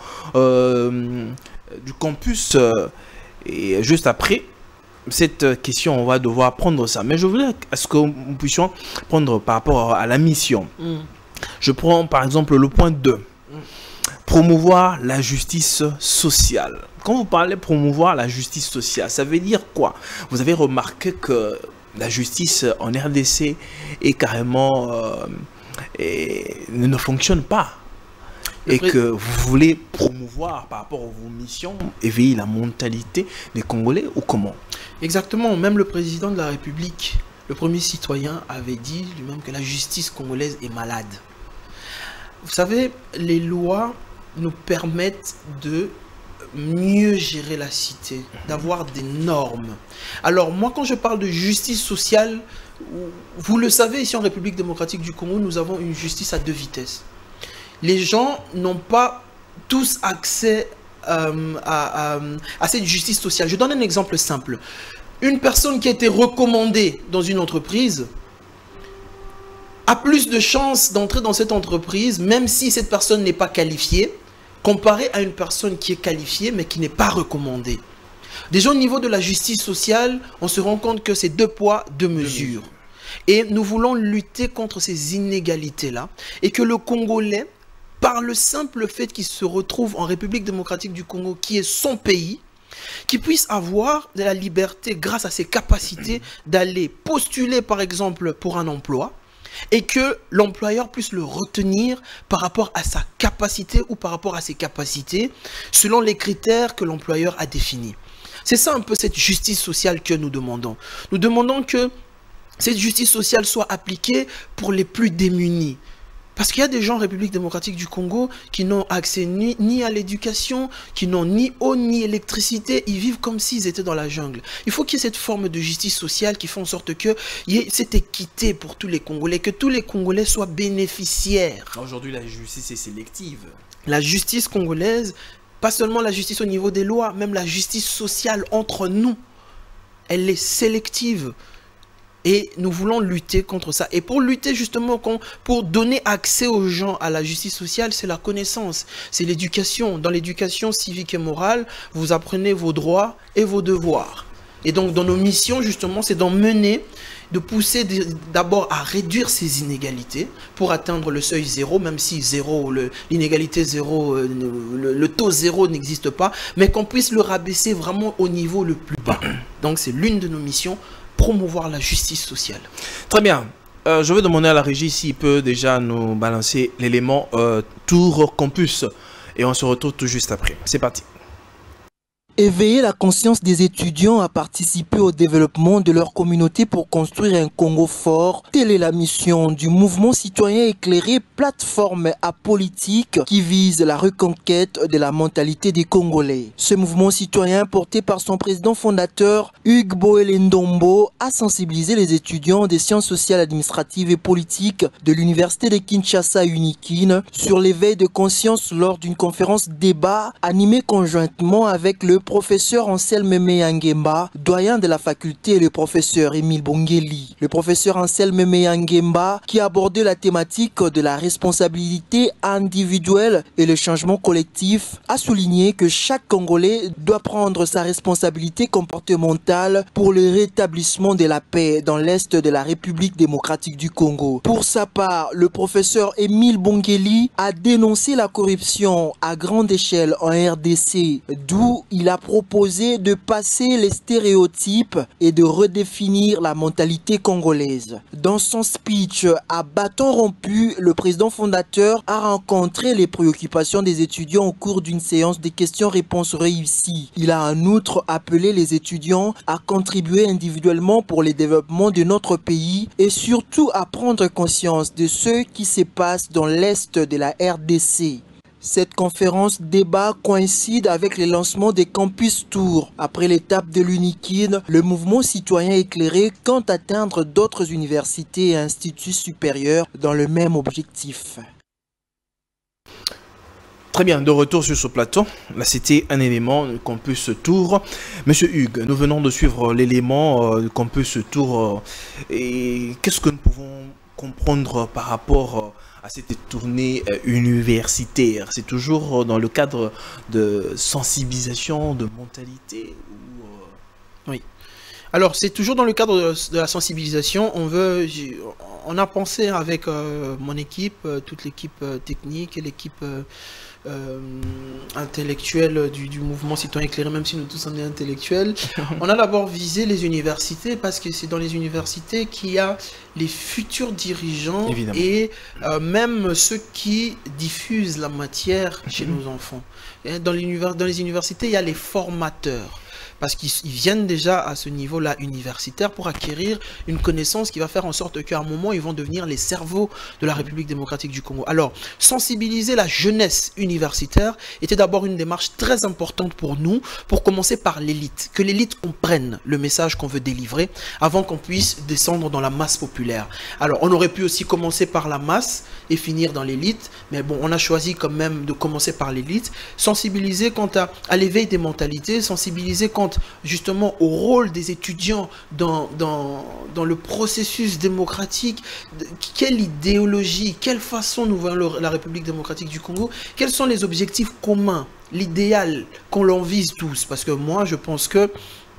[SPEAKER 2] euh, du campus euh, et juste après cette question, on va devoir prendre ça. Mais je voulais à ce que nous puissions prendre par rapport à la mission. Mm. Je prends par exemple le point deux. Promouvoir la justice sociale. Quand vous parlez promouvoir la justice sociale, ça veut dire quoi? Vous avez remarqué que la justice en R D C est carrément euh, et ne fonctionne pas. Et que vous voulez promouvoir par rapport à vos missions, éveiller la mentalité des Congolais ou comment?
[SPEAKER 3] Exactement, même le président de la République, le premier citoyen, avait dit lui-même que la justice congolaise est malade. Vous savez, les lois nous permettent de mieux gérer la cité, d'avoir des normes. Alors moi, quand je parle de justice sociale, vous le savez, ici en République démocratique du Congo, nous avons une justice à deux vitesses. Les gens n'ont pas tous accès euh, à, à, à cette justice sociale. Je donne un exemple simple. Une personne qui a été recommandée dans une entreprise a plus de chances d'entrer dans cette entreprise, même si cette personne n'est pas qualifiée, comparé à une personne qui est qualifiée, mais qui n'est pas recommandée. Déjà au niveau de la justice sociale, on se rend compte que c'est deux poids, deux mesures. Et nous voulons lutter contre ces inégalités-là, et que le Congolais, par le simple fait qu'il se retrouve en République démocratique du Congo, qui est son pays, qu'il puisse avoir de la liberté grâce à ses capacités d'aller postuler par exemple pour un emploi et que l'employeur puisse le retenir par rapport à sa capacité ou par rapport à ses capacités selon les critères que l'employeur a définis. C'est ça un peu cette justice sociale que nous demandons. Nous demandons que cette justice sociale soit appliquée pour les plus démunis. Parce qu'il y a des gens en République démocratique du Congo qui n'ont accès ni, ni à l'éducation, qui n'ont ni eau ni électricité. Ils vivent comme s'ils étaient dans la jungle. Il faut qu'il y ait cette forme de justice sociale qui fait en sorte qu'il y ait cette équité pour tous les Congolais, que tous les Congolais soient bénéficiaires.
[SPEAKER 2] Aujourd'hui, la justice est sélective.
[SPEAKER 3] La justice congolaise, pas seulement la justice au niveau des lois, même la justice sociale entre nous, elle est sélective. Et nous voulons lutter contre ça. Et pour lutter justement, pour donner accès aux gens à la justice sociale, c'est la connaissance, c'est l'éducation. Dans l'éducation civique et morale, vous apprenez vos droits et vos devoirs. Et donc dans nos missions, justement, c'est d'en mener, de pousser d'abord à réduire ces inégalités pour atteindre le seuil zéro, même si zéro, l'inégalité zéro, le, le taux zéro n'existe pas, mais qu'on puisse le rabaisser vraiment au niveau le plus bas. Donc c'est l'une de nos missions, promouvoir la justice sociale.
[SPEAKER 2] Très bien. Euh, je vais demander à la régie s'il peut déjà nous balancer l'élément euh, Tour Campus. Et on se retrouve tout juste après. C'est parti.
[SPEAKER 4] Éveiller la conscience des étudiants à participer au développement de leur communauté pour construire un Congo fort, telle est la mission du mouvement citoyen éclairé, plateforme apolitique qui vise la reconquête de la mentalité des Congolais. Ce mouvement citoyen, porté par son président fondateur Hugues Boélé Ndombo, a sensibilisé les étudiants des sciences sociales, administratives et politiques de l'université de Kinshasa Unikin sur l'éveil de conscience lors d'une conférence débat animée conjointement avec le professeur Anselme Meyangemba, doyen de la faculté, et le professeur Émile Bongeli. Le professeur Anselme Meyangemba, qui a abordé la thématique de la responsabilité individuelle et le changement collectif, a souligné que chaque Congolais doit prendre sa responsabilité comportementale pour le rétablissement de la paix dans l'est de la République démocratique du Congo. Pour sa part, le professeur Émile Bongeli a dénoncé la corruption à grande échelle en R D C, d'où il a proposé de passer les stéréotypes et de redéfinir la mentalité congolaise. Dans son speech à bâton rompu, le président fondateur a rencontré les préoccupations des étudiants au cours d'une séance de questions-réponses réussies. Il a en outre appelé les étudiants à contribuer individuellement pour le développement de notre pays et surtout à prendre conscience de ce qui se passe dans l'est de la R D C. Cette conférence débat coïncide avec le lancement des campus Tour. Après l'étape de l'Unikin, le mouvement citoyen éclairé compte atteindre d'autres universités et instituts supérieurs dans le même objectif.
[SPEAKER 2] Très bien, de retour sur ce plateau. Là, c'était un élément du campus Tour. Monsieur Hugues, nous venons de suivre l'élément euh, du campus Tour. Euh, et qu'est-ce que nous pouvons comprendre par rapport euh, à cette tournée euh, universitaire? C'est toujours dans le cadre de sensibilisation, de mentalité ou, euh...
[SPEAKER 3] Oui. Alors, c'est toujours dans le cadre de la sensibilisation. On veut, on a pensé avec euh, mon équipe, euh, toute l'équipe euh, technique et l'équipe euh, euh, intellectuelle du, du mouvement citoyen éclairé, même si nous tous on est intellectuels. On a d'abord visé les universités parce que c'est dans les universités qu'il y a les futurs dirigeants. Évidemment. Et euh, même ceux qui diffusent la matière chez mmh. nos enfants. Et dans, dans les universités, il y a les formateurs. Parce qu'ils viennent déjà à ce niveau-là universitaire pour acquérir une connaissance qui va faire en sorte qu'à un moment, ils vont devenir les cerveaux de la République démocratique du Congo. Alors, sensibiliser la jeunesse universitaire était d'abord une démarche très importante pour nous, pour commencer par l'élite. Que l'élite comprenne le message qu'on veut délivrer avant qu'on puisse descendre dans la masse populaire. Alors, on aurait pu aussi commencer par la masse et finir dans l'élite, mais bon, on a choisi quand même de commencer par l'élite. Sensibiliser quant à, à l'éveil des mentalités, sensibiliser quant justement au rôle des étudiants dans, dans, dans le processus démocratique, quelle idéologie, quelle façon nous voyons la République démocratique du Congo, quels sont les objectifs communs, l'idéal qu'on l'en vise tous, parce que moi je pense que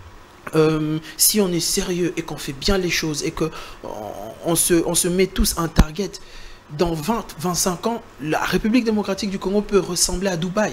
[SPEAKER 3] Euh, si on est sérieux et qu'on fait bien les choses et qu'on on se, on se met tous un target, dans vingt à vingt-cinq ans, la République démocratique du Congo peut ressembler à Dubaï.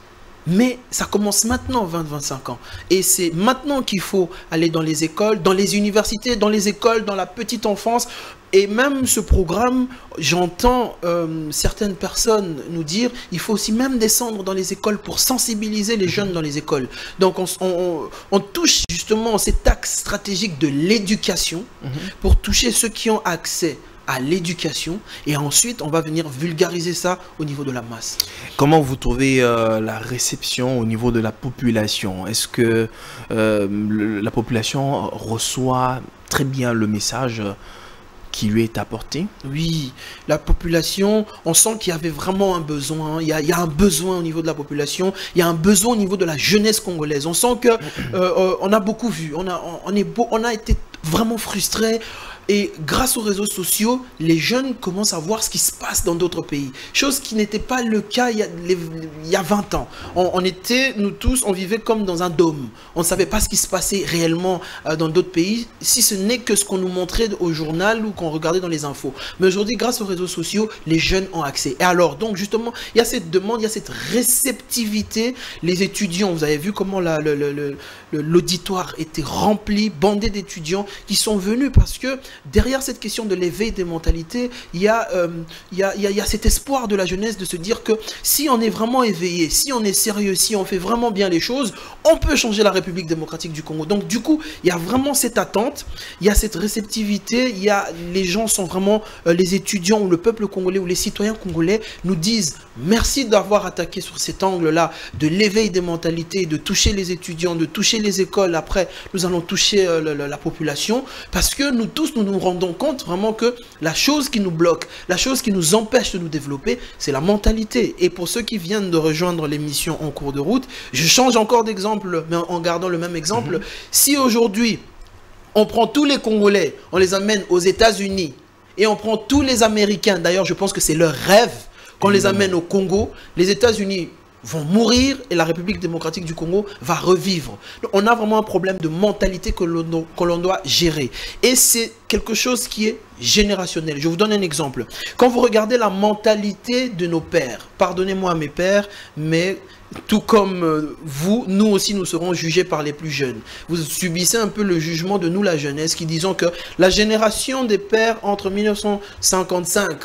[SPEAKER 3] Mais ça commence maintenant, vingt à vingt-cinq ans. Et c'est maintenant qu'il faut aller dans les écoles, dans les universités, dans les écoles, dans la petite enfance. Et même ce programme, j'entends euh, certaines personnes nous dire, il faut aussi même descendre dans les écoles pour sensibiliser les jeunes dans les écoles. Donc on, on, on touche justement cet axe stratégique de l'éducation mm-hmm. pour toucher ceux qui ont accès à l'éducation, et ensuite on va venir vulgariser ça au niveau de la masse.
[SPEAKER 2] Comment vous trouvez euh, la réception au niveau de la population? Est-ce que euh, le, la population reçoit très bien le message qui lui est apporté? Oui, la population, on sent qu'il y avait vraiment un besoin, il y a, il y a un besoin au niveau de la population, il y a un besoin au niveau de la jeunesse congolaise. On sent que euh, euh, on a beaucoup vu, on a, on, est beau, on a été vraiment frustrés. Et grâce aux réseaux sociaux, les jeunes commencent à voir ce qui se passe dans d'autres pays. Chose qui n'était pas le cas il y a, les, il y a vingt ans. On, on était, nous tous, on vivait comme dans un dôme. On ne savait pas ce qui se passait réellement euh, dans d'autres pays, si ce n'est que ce qu'on nous montrait au journal ou qu'on regardait dans les infos. Mais aujourd'hui, grâce aux réseaux sociaux, les jeunes ont accès. Et alors, donc justement, il y a cette demande, il y a cette réceptivité. Les étudiants, vous avez vu comment la, le, le, le, l'auditoire était rempli, bandé d'étudiants qui sont venus parce que derrière cette question de l'éveil des mentalités, il y, a, euh, il, y a, il, y a, il y a cet espoir de la jeunesse de se dire que si on est vraiment éveillé, si on est sérieux, si on fait vraiment bien les choses, on peut changer la République démocratique du Congo. Donc du coup, il y a vraiment cette attente, il y a cette réceptivité, il y a, les gens sont vraiment, euh, les étudiants ou le peuple congolais ou les citoyens congolais nous disent merci d'avoir attaqué sur cet angle-là de l'éveil des mentalités, de toucher les étudiants, de toucher les écoles. Après, nous allons toucher euh, la, la population parce que nous tous, nous nous rendons compte vraiment que la chose qui nous bloque, la chose qui nous empêche de nous développer, c'est la mentalité. Et pour ceux qui viennent de rejoindre l'émission en cours de route, je change encore d'exemple, mais en gardant le même exemple. Mm-hmm. Si aujourd'hui, on prend tous les Congolais, on les amène aux États-Unis, et on prend tous les Américains, d'ailleurs je pense que c'est leur rêve, qu'on les amène au Congo, les États-Unis vont mourir et la République démocratique du Congo va revivre. Donc, on a vraiment un problème de mentalité que l'on que l'on doit gérer. Et c'est quelque chose qui est générationnel. Je vous donne un exemple. Quand vous regardez la mentalité de nos pères, pardonnez-moi mes pères, mais tout comme vous, nous aussi nous serons jugés par les plus jeunes. Vous subissez un peu le jugement de nous, la jeunesse, qui disons que la génération des pères entre mille neuf cent cinquante-cinq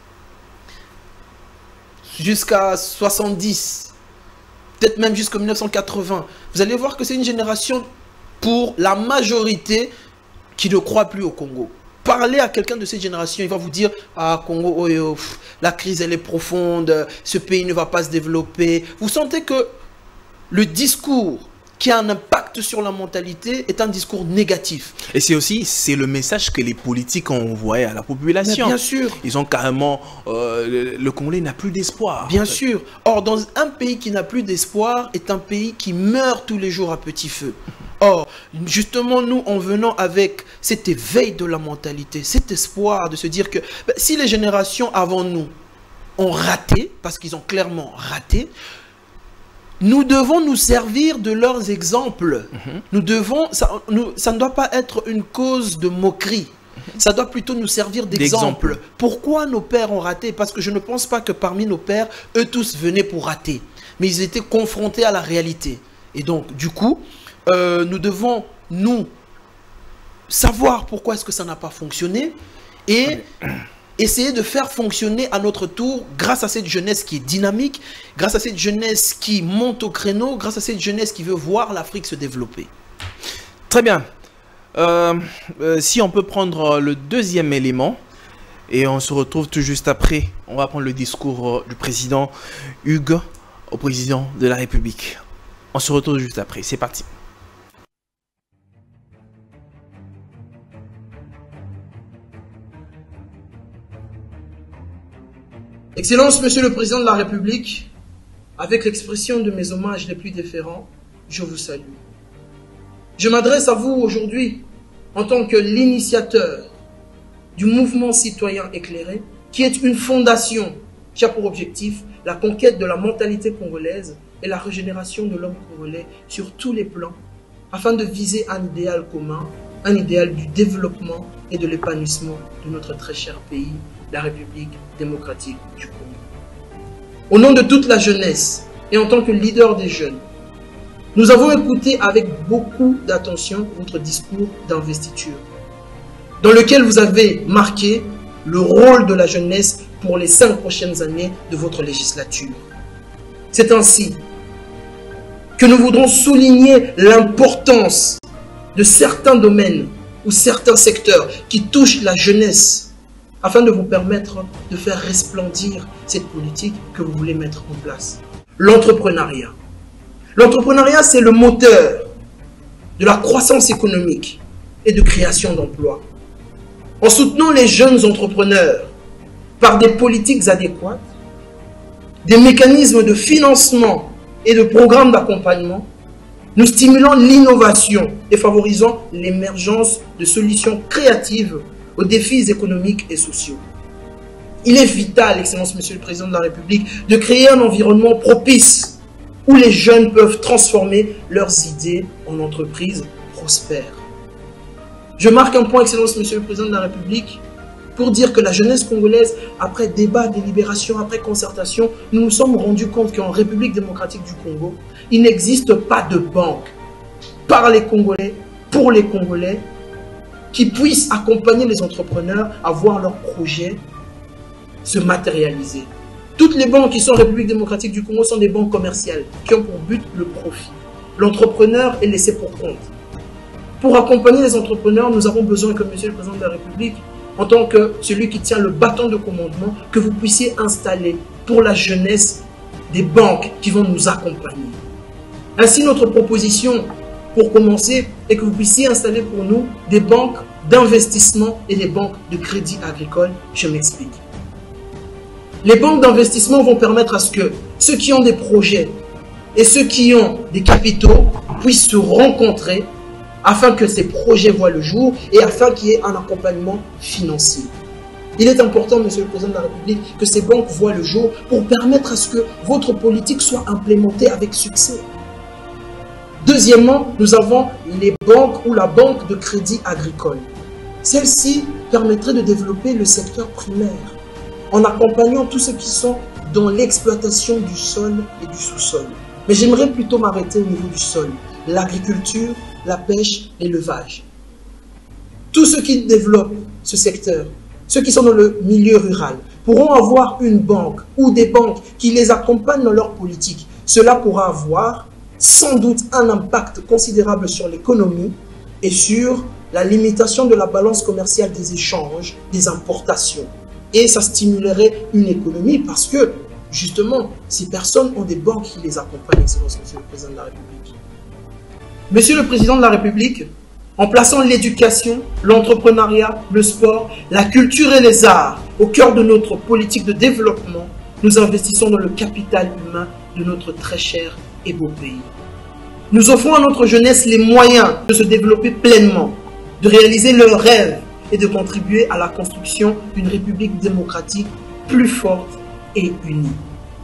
[SPEAKER 2] jusqu'à soixante-dix, peut-être même jusqu'en mille neuf cent quatre-vingts, vous allez voir que c'est une génération pour la majorité qui ne croit plus au Congo. Parlez à quelqu'un de cette génération, il va vous dire « Ah, Congo, oh, oh, pff, la crise elle est profonde, ce pays ne va pas se développer. » Vous sentez que le discours qui a un impact sur la mentalité est un discours négatif. Et c'est aussi c'est le message que les politiques ont envoyé à la population. Mais bien sûr. Ils ont carrément... Euh, le, le Congolais n'a plus d'espoir. Bien sûr. Or, dans un pays qui n'a plus d'espoir est un pays qui meurt tous les jours à petit feu. Or, justement, nous, en venant avec cet éveil de la mentalité, cet espoir de se dire que ben, si les générations avant nous ont raté, parce qu'ils ont clairement raté,
[SPEAKER 3] nous devons nous servir de leurs exemples. Mm-hmm. Nous devons, ça, nous, ça ne doit pas être une cause de moquerie. Mm-hmm. Ça doit plutôt nous servir d'exemple. Pourquoi nos pères ont raté? Parce que je ne pense pas que parmi nos pères, eux tous venaient pour rater. Mais ils étaient confrontés à la réalité. Et donc, du coup, euh, nous devons, nous, savoir pourquoi est-ce que ça n'a pas fonctionné et essayer de faire fonctionner à notre tour grâce à cette jeunesse qui est dynamique, grâce à cette jeunesse qui monte au créneau, grâce à cette jeunesse qui veut voir l'Afrique se développer.
[SPEAKER 2] Très bien. Euh, euh, si on peut prendre le deuxième élément et on se retrouve tout juste après, on va prendre le discours du président Hugues au président de la République. On se retrouve juste après, c'est parti.
[SPEAKER 3] Excellence, Monsieur le Président de la République, avec l'expression de mes hommages les plus déférents, je vous salue. Je m'adresse à vous aujourd'hui en tant que l'initiateur du mouvement citoyen éclairé, qui est une fondation qui a pour objectif la conquête de la mentalité congolaise et la régénération de l'homme congolais sur tous les plans, afin de viser un idéal commun, un idéal du développement et de l'épanouissement de notre très cher pays, la République démocratique du Congo. Au nom de toute la jeunesse et en tant que leader des jeunes, nous avons écouté avec beaucoup d'attention votre discours d'investiture, dans lequel vous avez marqué le rôle de la jeunesse pour les cinq prochaines années de votre législature. C'est ainsi que nous voudrons souligner l'importance de certains domaines ou certains secteurs qui touchent la jeunesse, afin de vous permettre de faire resplendir cette politique que vous voulez mettre en place. L'entrepreneuriat. L'entrepreneuriat, c'est le moteur de la croissance économique et de création d'emplois. En soutenant les jeunes entrepreneurs par des politiques adéquates, des mécanismes de financement et de programmes d'accompagnement, nous stimulons l'innovation et favorisons l'émergence de solutions créatives aux défis économiques et sociaux. Il est vital, Excellence Monsieur le Président de la République, de créer un environnement propice où les jeunes peuvent transformer leurs idées en entreprises prospères. Je marque un point, Excellence Monsieur le Président de la République, pour dire que la jeunesse congolaise, après débat, délibération, après concertation, nous nous sommes rendus compte qu'en République démocratique du Congo, il n'existe pas de banque par les Congolais, pour les Congolais, qui puissent accompagner les entrepreneurs à voir leurs projets se matérialiser. Toutes les banques qui sont en République démocratique du Congo sont des banques commerciales qui ont pour but le profit. L'entrepreneur est laissé pour compte. Pour accompagner les entrepreneurs, nous avons besoin que Monsieur le Président de la République, en tant que celui qui tient le bâton de commandement, que vous puissiez installer pour la jeunesse des banques qui vont nous accompagner. Ainsi, notre proposition, pour commencer, est que vous puissiez installer pour nous des banques d'investissement et des banques de crédit agricole. Je m'explique. Les banques d'investissement vont permettre à ce que ceux qui ont des projets et ceux qui ont des capitaux puissent se rencontrer afin que ces projets voient le jour et afin qu'il y ait un accompagnement financier. Il est important, Monsieur le Président de la République, que ces banques voient le jour pour permettre à ce que votre politique soit implémentée avec succès. Deuxièmement, nous avons les banques ou la banque de crédit agricole. Celle-ci permettrait de développer le secteur primaire en accompagnant tous ceux qui sont dans l'exploitation du sol et du sous-sol. Mais j'aimerais plutôt m'arrêter au niveau du sol, l'agriculture, la pêche, l'élevage. Tous ceux qui développent ce secteur, ceux qui sont dans le milieu rural, pourront avoir une banque ou des banques qui les accompagnent dans leur politique. Cela pourra avoir sans doute un impact considérable sur l'économie et sur la limitation de la balance commerciale des échanges, des importations. Et ça stimulerait une économie parce que, justement, ces personnes ont des banques qui les accompagnent, Excellence Monsieur le Président de la République. Monsieur le Président de la République, en plaçant l'éducation, l'entrepreneuriat, le sport, la culture et les arts au cœur de notre politique de développement, nous investissons dans le capital humain de notre très cher et beau pays. Nous offrons à notre jeunesse les moyens de se développer pleinement, de réaliser leurs rêves et de contribuer à la construction d'une République démocratique plus forte et unie.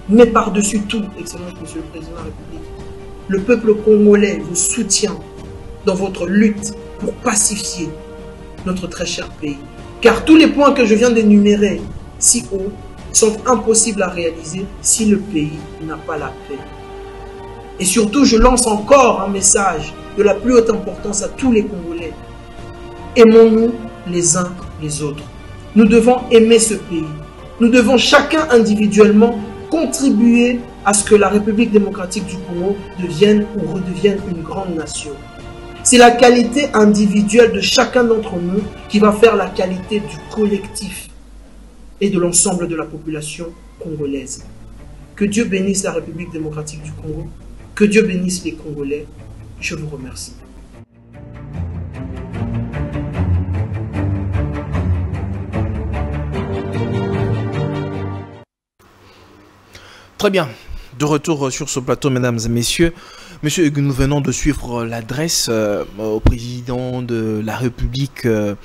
[SPEAKER 3] Mais par-dessus tout, Excellence Monsieur le Président de la République, le peuple congolais vous soutient dans votre lutte pour pacifier notre très cher pays. Car tous les points que je viens d'énumérer si haut sont impossibles à réaliser si le pays n'a pas la paix. Et surtout, je lance encore un message de la plus haute importance à tous les Congolais. Aimons-nous les uns les autres. Nous devons aimer ce pays. Nous devons chacun individuellement contribuer à ce que la République démocratique du Congo devienne ou redevienne une grande nation. C'est la qualité individuelle de chacun d'entre nous qui va faire la qualité du collectif et de l'ensemble de la population congolaise. Que Dieu bénisse la République démocratique du Congo. Que Dieu bénisse les Congolais. Je vous remercie.
[SPEAKER 2] Très bien. De retour sur ce plateau, mesdames et messieurs. Monsieur, nous venons de suivre l'adresse euh, au président de la République. Euh,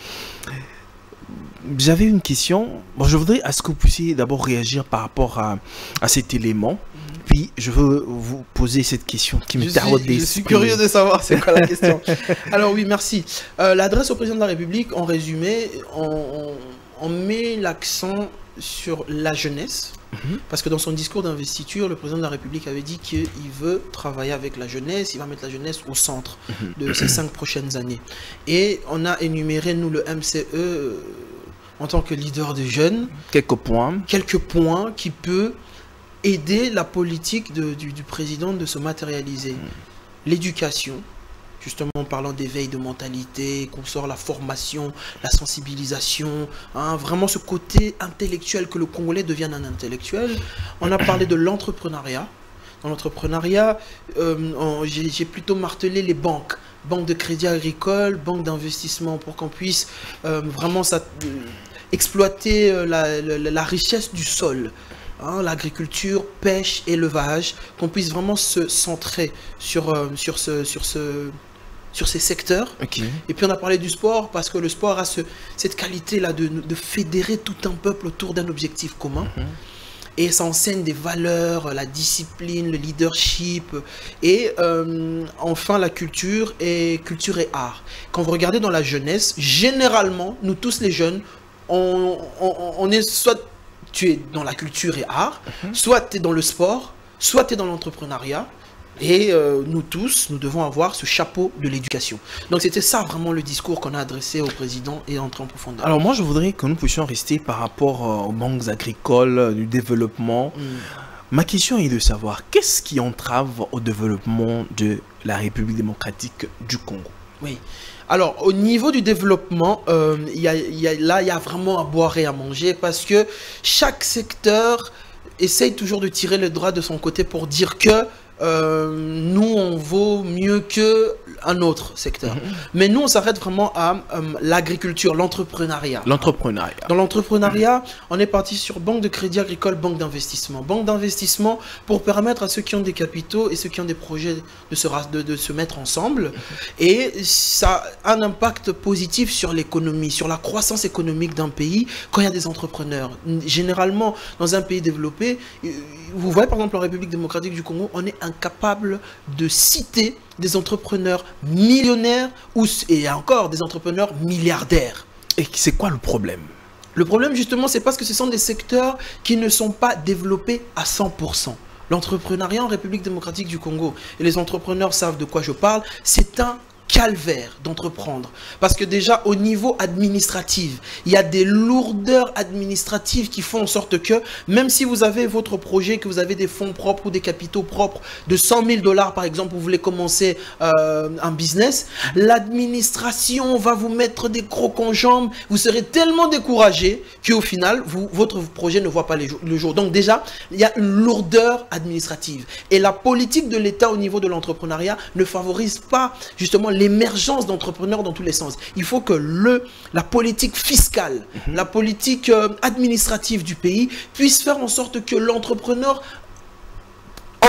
[SPEAKER 2] J'avais une question. Bon, je voudrais à ce que vous puissiez d'abord réagir par rapport à, à cet élément. Puis, je veux vous poser cette question qui me taraude l'esprit.
[SPEAKER 3] Je suis curieux de savoir c'est quoi la question. Alors oui, merci. Euh, l'adresse au président de la République, en résumé, on, on, on met l'accent sur la jeunesse. Mm-hmm. Parce que dans son discours d'investiture, le président de la République avait dit qu'il veut travailler avec la jeunesse, il va mettre la jeunesse au centre mm-hmm. de ces cinq prochaines années. Et on a énuméré, nous, le M C E, en tant que leader des jeunes,
[SPEAKER 2] quelques points,
[SPEAKER 3] quelques points qui peuvent aider la politique de, du, du président de se matérialiser. Mm. L'éducation, justement en parlant d'éveil de mentalité, qu'on sort la formation, la sensibilisation, hein, vraiment ce côté intellectuel, que le Congolais devienne un intellectuel. On a parlé de l'entrepreneuriat. Dans l'entrepreneuriat, euh, j'ai plutôt martelé les banques. Banque de crédit agricole, banque d'investissement, pour qu'on puisse euh, vraiment ça, euh, exploiter euh, la, la, la richesse du sol. Hein, l'agriculture, pêche, élevage, qu'on puisse vraiment se centrer sur, euh, sur, ce, sur, ce, sur ces secteurs.
[SPEAKER 2] Okay.
[SPEAKER 3] Et puis on a parlé du sport, parce que le sport a ce, cette qualité-là de, de fédérer tout un peuple autour d'un objectif commun. Mm-hmm. Et ça enseigne des valeurs, la discipline, le leadership, et euh, enfin la culture et, culture et art. Quand vous regardez dans la jeunesse, généralement, nous tous les jeunes, on, on, on est soit... tu es dans la culture et art, mm-hmm. soit tu es dans le sport, soit tu es dans l'entrepreneuriat. Et euh, nous tous, nous devons avoir ce chapeau de l'éducation. Donc c'était ça vraiment le discours qu'on a adressé au président et entrer en profondeur.
[SPEAKER 2] Alors moi je voudrais que nous puissions rester par rapport euh, aux banques agricoles, euh, du développement. Mm. Ma question est de savoir, qu'est-ce qui entrave au développement de la République démocratique du Congo?
[SPEAKER 3] Oui. Alors, au niveau du développement, euh, y a, y a, là, il y a vraiment à boire et à manger, parce que chaque secteur essaye toujours de tirer le droit de son côté pour dire que euh, nous, on vaut mieux qu'un autre secteur. Mm-hmm. Mais nous, on s'arrête vraiment à euh, l'agriculture, l'entrepreneuriat.
[SPEAKER 2] L'entrepreneuriat.
[SPEAKER 3] Dans l'entrepreneuriat, mm-hmm. on est parti sur banque de crédit agricole, banque d'investissement. Banque d'investissement pour permettre à ceux qui ont des capitaux et ceux qui ont des projets de se, de, de se mettre ensemble. Mm-hmm. Et ça a un impact positif sur l'économie, sur la croissance économique d'un pays quand il y a des entrepreneurs. Généralement, dans un pays développé, vous voyez par exemple en République démocratique du Congo, on est incapable de citer des entrepreneurs millionnaires ou, et encore des entrepreneurs milliardaires.
[SPEAKER 2] Et c'est quoi le problème?
[SPEAKER 3] Le problème justement, c'est parce que ce sont des secteurs qui ne sont pas développés à cent pour cent. L'entrepreneuriat en République démocratique du Congo, et les entrepreneurs savent de quoi je parle, c'est un calvaire d'entreprendre. Parce que déjà, au niveau administratif, il y a des lourdeurs administratives qui font en sorte que, même si vous avez votre projet, que vous avez des fonds propres ou des capitaux propres de cent mille dollars, par exemple, vous voulez commencer euh, un business, l'administration va vous mettre des crocs en jambes, vous serez tellement découragé qu'au final, vous, votre projet ne voit pas les jours, le jour. Donc déjà, il y a une lourdeur administrative. Et la politique de l'État au niveau de l'entrepreneuriat ne favorise pas justement l'émergence d'entrepreneurs dans tous les sens. Il faut que le, la politique fiscale, mmh. la politique euh, administrative du pays puisse faire en sorte que l'entrepreneur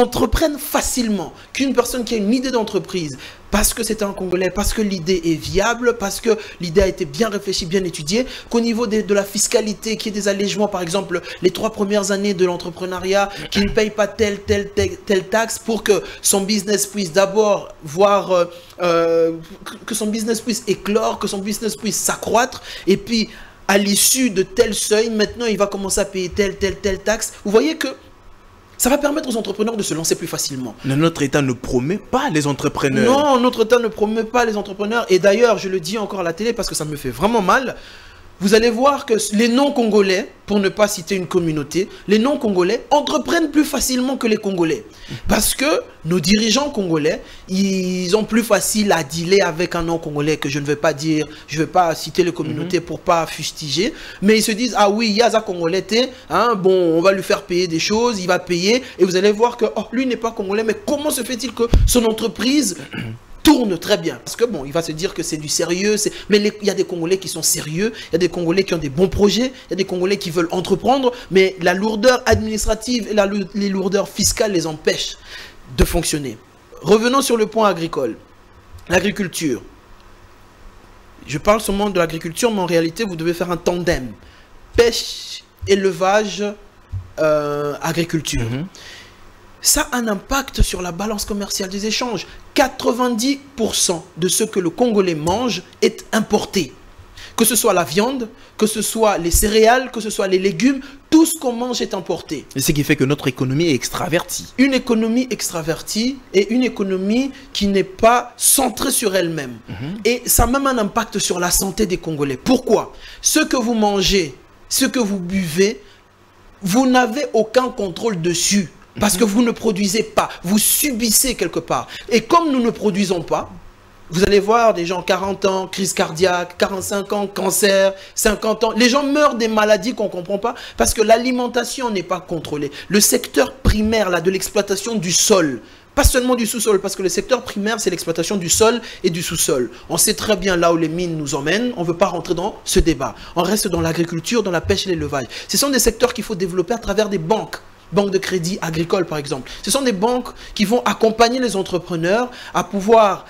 [SPEAKER 3] entreprennent facilement, qu'une personne qui a une idée d'entreprise, parce que c'est un Congolais, parce que l'idée est viable, parce que l'idée a été bien réfléchie, bien étudiée, qu'au niveau de, de la fiscalité, qu'il y ait des allègements, par exemple, les trois premières années de l'entrepreneuriat, qu'il ne paye pas telle, telle, telle, telle taxe pour que son business puisse d'abord voir, euh, euh, que son business puisse éclore, que son business puisse s'accroître, et puis à l'issue de tel seuil, maintenant il va commencer à payer telle, telle, telle taxe. Vous voyez que ça va permettre aux entrepreneurs de se lancer plus facilement.
[SPEAKER 2] Mais notre État ne promet pas les entrepreneurs.
[SPEAKER 3] Non, notre État ne promet pas les entrepreneurs. Et d'ailleurs, je le dis encore à la télé parce que ça me fait vraiment mal. Vous allez voir que les non-congolais, pour ne pas citer une communauté, les non-congolais entreprennent plus facilement que les Congolais. Parce que nos dirigeants congolais, ils ont plus facile à dealer avec un non-congolais que je ne vais pas dire, je ne vais pas citer les communautés mm-hmm. pour pas fustiger, mais ils se disent, ah oui, il y a un Congolais, hein, bon, on va lui faire payer des choses, il va payer, et vous allez voir que, oh, lui n'est pas Congolais, mais comment se fait-il que son entreprise tourne très bien? Parce que bon, il va se dire que c'est du sérieux, mais les, il y a des Congolais qui sont sérieux, il y a des Congolais qui ont des bons projets, il y a des Congolais qui veulent entreprendre, mais la lourdeur administrative et la, les lourdeurs fiscales les empêchent de fonctionner. Revenons sur le point agricole, l'agriculture. Je parle seulement de l'agriculture, mais en réalité, vous devez faire un tandem. Pêche, élevage, euh, agriculture. Mm-hmm. Ça a un impact sur la balance commerciale des échanges. quatre-vingt-dix pour cent de ce que le Congolais mange est importé. Que ce soit la viande, que ce soit les céréales, que ce soit les légumes, tout ce qu'on mange est importé.
[SPEAKER 2] Et ce qui fait que notre économie est extravertie.
[SPEAKER 3] Une économie extravertie et une économie qui n'est pas centrée sur elle-même. Mm-hmm. Et ça a même un impact sur la santé des Congolais. Pourquoi? Ce que vous mangez, ce que vous buvez, vous n'avez aucun contrôle dessus. Parce que vous ne produisez pas, vous subissez quelque part. Et comme nous ne produisons pas, vous allez voir des gens quarante ans, crise cardiaque, quarante-cinq ans, cancer, cinquante ans. Les gens meurent des maladies qu'on ne comprend pas parce que l'alimentation n'est pas contrôlée. Le secteur primaire là, de l'exploitation du sol, pas seulement du sous-sol, parce que le secteur primaire, c'est l'exploitation du sol et du sous-sol. On sait très bien là où les mines nous emmènent, on ne veut pas rentrer dans ce débat. On reste dans l'agriculture, dans la pêche et l'élevage. Ce sont des secteurs qu'il faut développer à travers des banques. Banque de crédit agricole par exemple. Ce sont des banques qui vont accompagner les entrepreneurs à pouvoir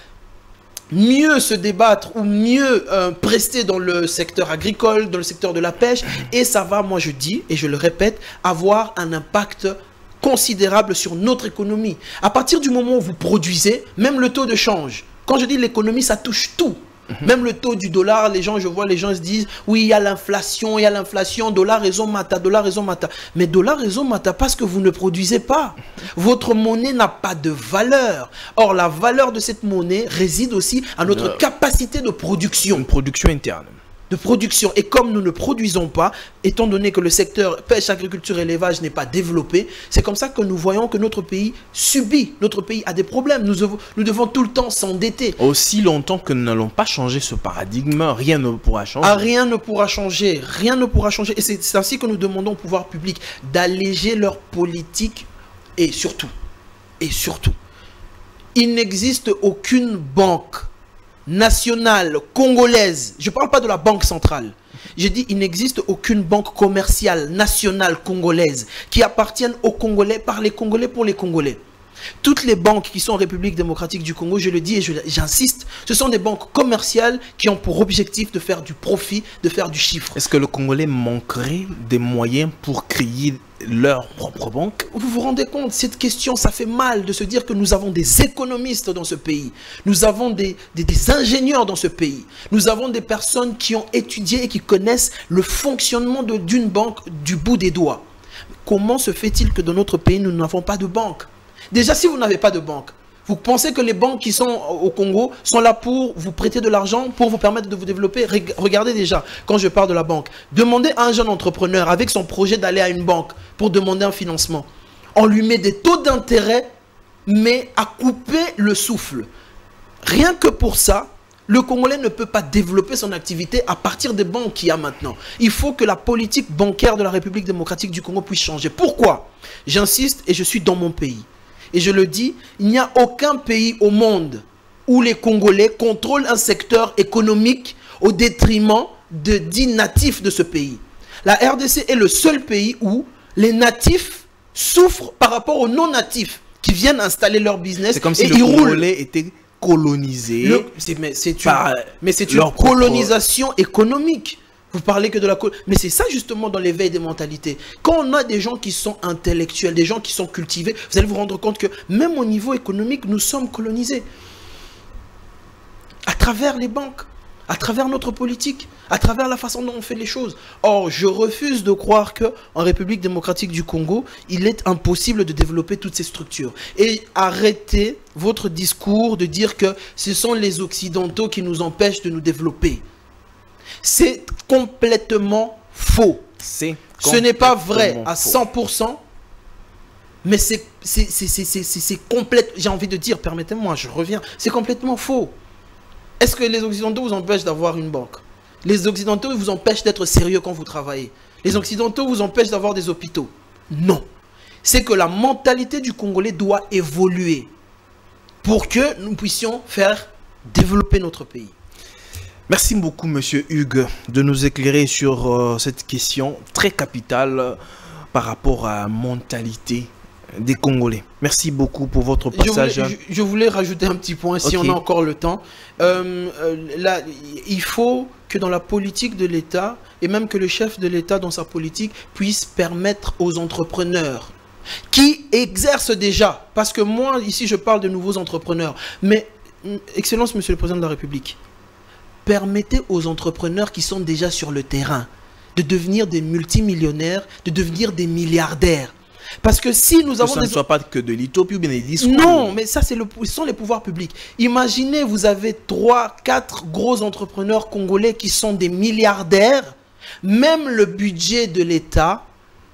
[SPEAKER 3] mieux se débattre ou mieux euh, prester dans le secteur agricole, dans le secteur de la pêche. Et ça va, moi je dis, et je le répète, avoir un impact considérable sur notre économie. À partir du moment où vous produisez, même le taux de change, quand je dis l'économie, ça touche tout. Même le taux du dollar, les gens, je vois les gens se disent, oui, il y a l'inflation, il y a l'inflation, dollar raison mata, dollar raison mata. Mais dollar raison mata parce que vous ne produisez pas. Votre monnaie n'a pas de valeur. Or, la valeur de cette monnaie réside aussi à notre non. capacité de production.
[SPEAKER 2] Une production interne.
[SPEAKER 3] De production. Et comme nous ne produisons pas, étant donné que le secteur pêche, agriculture, élevage n'est pas développé, c'est comme ça que nous voyons que notre pays subit, notre pays a des problèmes. Nous, nous devons tout le temps s'endetter.
[SPEAKER 2] Aussi longtemps que nous n'allons pas changer ce paradigme, rien ne pourra changer.
[SPEAKER 3] Ah, rien ne pourra changer. Rien ne pourra changer. Et c'est ainsi que nous demandons au pouvoir public d'alléger leur politique et surtout, et surtout, il n'existe aucune banque nationale, congolaise, je ne parle pas de la banque centrale, j'ai dit il n'existe aucune banque commerciale nationale congolaise qui appartienne aux Congolais, par les Congolais, pour les Congolais. Toutes les banques qui sont en République démocratique du Congo, je le dis et j'insiste, ce sont des banques commerciales qui ont pour objectif de faire du profit, de faire du chiffre.
[SPEAKER 2] Est-ce que le Congolais manquerait des moyens pour créer leur propre banque?
[SPEAKER 3] Vous vous rendez compte, cette question, ça fait mal de se dire que nous avons des économistes dans ce pays. Nous avons des, des, des ingénieurs dans ce pays. Nous avons des personnes qui ont étudié et qui connaissent le fonctionnement d'une banque du bout des doigts. Comment se fait-il que dans notre pays, nous n'avons pas de banque? Déjà, si vous n'avez pas de banque, vous pensez que les banques qui sont au Congo sont là pour vous prêter de l'argent, pour vous permettre de vous développer? Regardez déjà, quand je parle de la banque, demandez à un jeune entrepreneur avec son projet d'aller à une banque pour demander un financement. On lui met des taux d'intérêt, mais à couper le souffle. Rien que pour ça, le Congolais ne peut pas développer son activité à partir des banques qu'il y a maintenant. Il faut que la politique bancaire de la République démocratique du Congo puisse changer. Pourquoi? J'insiste et je suis dans mon pays. Et je le dis, il n'y a aucun pays au monde où les Congolais contrôlent un secteur économique au détriment de dix natifs de ce pays. La R D C est le seul pays où les natifs souffrent par rapport aux non-natifs. qui viennent installer leur business.
[SPEAKER 2] C'est comme si
[SPEAKER 3] et
[SPEAKER 2] le
[SPEAKER 3] ils
[SPEAKER 2] Congolais
[SPEAKER 3] roulent.
[SPEAKER 2] était colonisé.
[SPEAKER 3] Le- c'est- Mais c'est une,
[SPEAKER 2] par
[SPEAKER 3] mais c'est une
[SPEAKER 2] leur propre-
[SPEAKER 3] colonisation économique. Vous parlez que de la... col- Mais c'est ça justement dans l'éveil des mentalités. Quand on a des gens qui sont intellectuels, des gens qui sont cultivés, vous allez vous rendre compte que même au niveau économique, nous sommes colonisés. À travers les banques, à travers notre politique, à travers la façon dont on fait les choses. Or, je refuse de croire qu'en République démocratique du Congo, il est impossible de développer toutes ces structures. Et arrêtez votre discours de dire que ce sont les Occidentaux qui nous empêchent de nous développer. C'est complètement faux.
[SPEAKER 2] C'est
[SPEAKER 3] Ce n'est pas vrai
[SPEAKER 2] complètement
[SPEAKER 3] à
[SPEAKER 2] faux.
[SPEAKER 3] cent pour cent, mais c'est complètement, j'ai envie de dire, permettez-moi, je reviens, c'est complètement faux. Est-ce que les Occidentaux vous empêchent d'avoir une banque? Les Occidentaux vous empêchent d'être sérieux quand vous travaillez? Les Occidentaux vous empêchent d'avoir des hôpitaux? Non. C'est que la mentalité du Congolais doit évoluer pour que nous puissions faire développer notre pays.
[SPEAKER 2] Merci beaucoup, Monsieur Hugues, de nous éclairer sur euh, cette question très capitale euh, par rapport à la mentalité des Congolais. Merci beaucoup pour votre passage.
[SPEAKER 3] Je voulais, je, je voulais rajouter un petit point, si
[SPEAKER 2] Okay.
[SPEAKER 3] on a encore le temps. Euh, euh, là, il faut que dans la politique de l'État, et même que le chef de l'État dans sa politique, puisse permettre aux entrepreneurs qui exercent déjà, parce que moi, ici, je parle de nouveaux entrepreneurs, mais, Excellence, Monsieur le Président de la République, permettez aux entrepreneurs qui sont déjà sur le terrain de devenir des multimillionnaires, de devenir des milliardaires. Parce que si nous
[SPEAKER 2] Que
[SPEAKER 3] avons
[SPEAKER 2] ça ne
[SPEAKER 3] des...
[SPEAKER 2] soit pas que de l'utopie ou bien des discours.
[SPEAKER 3] Non, mais ça, c'est le... ce sont les pouvoirs publics. Imaginez, vous avez trois, quatre gros entrepreneurs congolais qui sont des milliardaires. Même le budget de l'État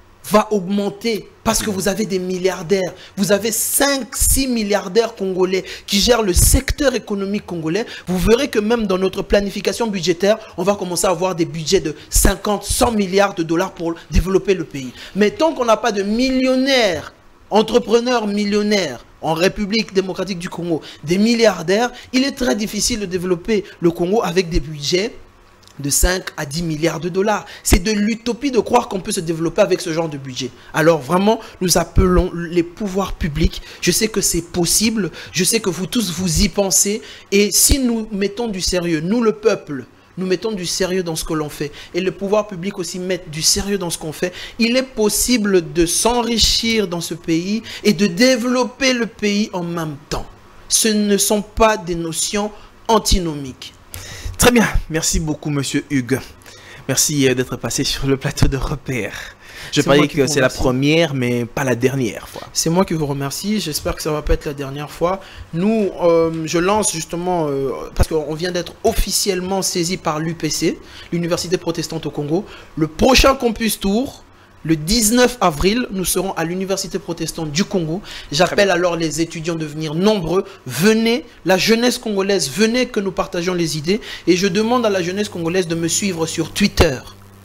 [SPEAKER 3] va augmenter parce que vous avez des milliardaires. Vous avez cinq, six milliardaires congolais qui gèrent le secteur économique congolais. Vous verrez que même dans notre planification budgétaire, on va commencer à avoir des budgets de cinquante, cent milliards de dollars pour développer le pays. Mais tant qu'on n'a pas de millionnaires, entrepreneurs millionnaires en République démocratique du Congo, des milliardaires, il est très difficile de développer le Congo avec des budgets de cinq à dix milliards de dollars. C'est de l'utopie de croire qu'on peut se développer avec ce genre de budget. Alors vraiment, nous appelons les pouvoirs publics. Je sais que c'est possible. Je sais que vous tous, vous y pensez. Et si nous mettons du sérieux, nous le peuple, nous mettons du sérieux dans ce que l'on fait, et le pouvoir public aussi met du sérieux dans ce qu'on fait, il est possible de s'enrichir dans ce pays et de développer le pays en même temps. Ce ne sont pas des notions antinomiques.
[SPEAKER 2] Très bien, merci beaucoup, Monsieur Hugues. Merci euh, d'être passé sur le plateau de Repère. Je parie que c'est la première, mais pas la dernière fois.
[SPEAKER 3] C'est moi qui vous remercie. J'espère que ça ne va pas être la dernière fois. Nous, euh, je lance justement, euh, parce qu'on vient d'être officiellement saisi par l'U P C, l'Université protestante au Congo. Le prochain Campus Tour, le dix-neuf avril, nous serons à l'Université protestante du Congo. J'appelle alors les étudiants de venir nombreux. Venez, la jeunesse congolaise, venez que nous partageons les idées. Et je demande à la jeunesse congolaise de me suivre sur Twitter,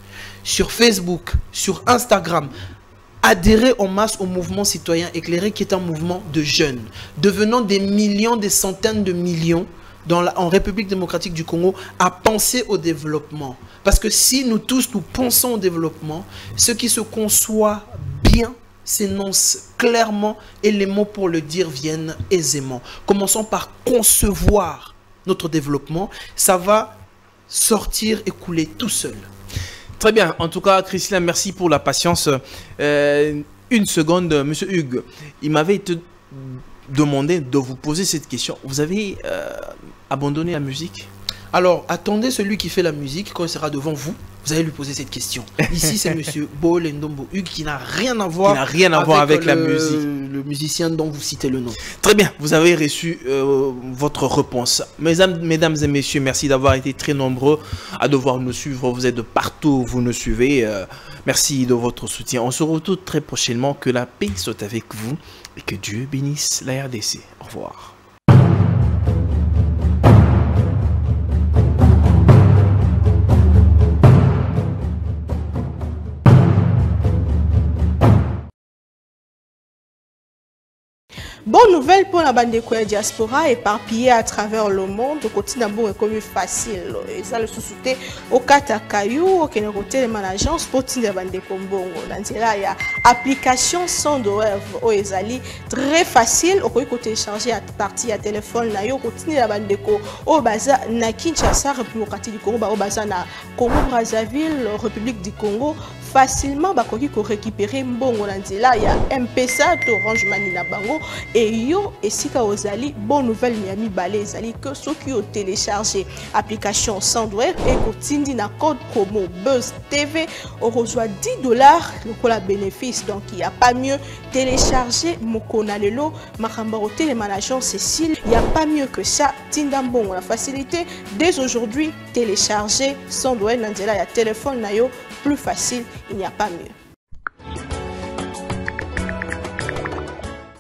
[SPEAKER 3] sur Facebook, sur Instagram. Adhérez en masse au mouvement citoyen éclairé qui est un mouvement de jeunes. Devenant des millions, des centaines de millions dans la, en République démocratique du Congo à penser au développement. Parce que si nous tous nous pensons au développement, ce qui se conçoit bien s'énonce clairement et les mots pour le dire viennent aisément. Commençons par concevoir notre développement. Ça va sortir et couler tout seul.
[SPEAKER 2] Très bien. En tout cas, Christian, merci pour la patience. Euh, une seconde, Monsieur Hugues. Il m'avait été demandé de vous poser cette question. Vous avez euh, abandonné la musique?
[SPEAKER 3] Alors, attendez celui qui fait la musique, quand il sera devant vous, vous allez lui poser cette question. Ici, c'est Monsieur Bol Ndombo Hugues qui n'a rien à voir,
[SPEAKER 2] qui n'a rien à
[SPEAKER 3] avec,
[SPEAKER 2] voir avec
[SPEAKER 3] le,
[SPEAKER 2] la musique.
[SPEAKER 3] Le musicien dont vous citez le nom.
[SPEAKER 2] Très bien, vous avez reçu euh, votre réponse. Mesdames, mesdames et messieurs, merci d'avoir été très nombreux à devoir nous suivre. Vous êtes de partout, vous nous suivez. Euh, merci de votre soutien. On se retrouve très prochainement. Que la paix soit avec vous et que Dieu bénisse la R D C. Au revoir.
[SPEAKER 1] Bon, Bonne nouvelle pour la bande de diaspora éparpillée à travers le monde. Côté d'abord est comme facile. Et ça le sous-souté au Katakayou, au Kénéroté, les agence pour la bande de Kombongo. Dans là, il y a application sans douleur au Ezali très facile. Au côté télécharger à partir à téléphone, na yo côté la bande de Ko au Baza na Kinshasa, République du Congo, au Baza na Congo Brazzaville, République du Congo. Facilement bakoki ko récupérer mbongo na nzela ya M P S A to Orange Money na bango et yo esika ozali bonne nouvelle miami balé ezali que ceux qui ont téléchargé application Sandware et kotindi na code promo Buzz T V on reçoit dix dollars le la bénéfice donc il y a pas mieux télécharger mokona lelo makamba au télémanagement Cécile il y a pas mieux que ça tinda mbongo la facilité dès aujourd'hui télécharger Sandware na nzela ya téléphone na yo plus facile, il n'y a pas mieux.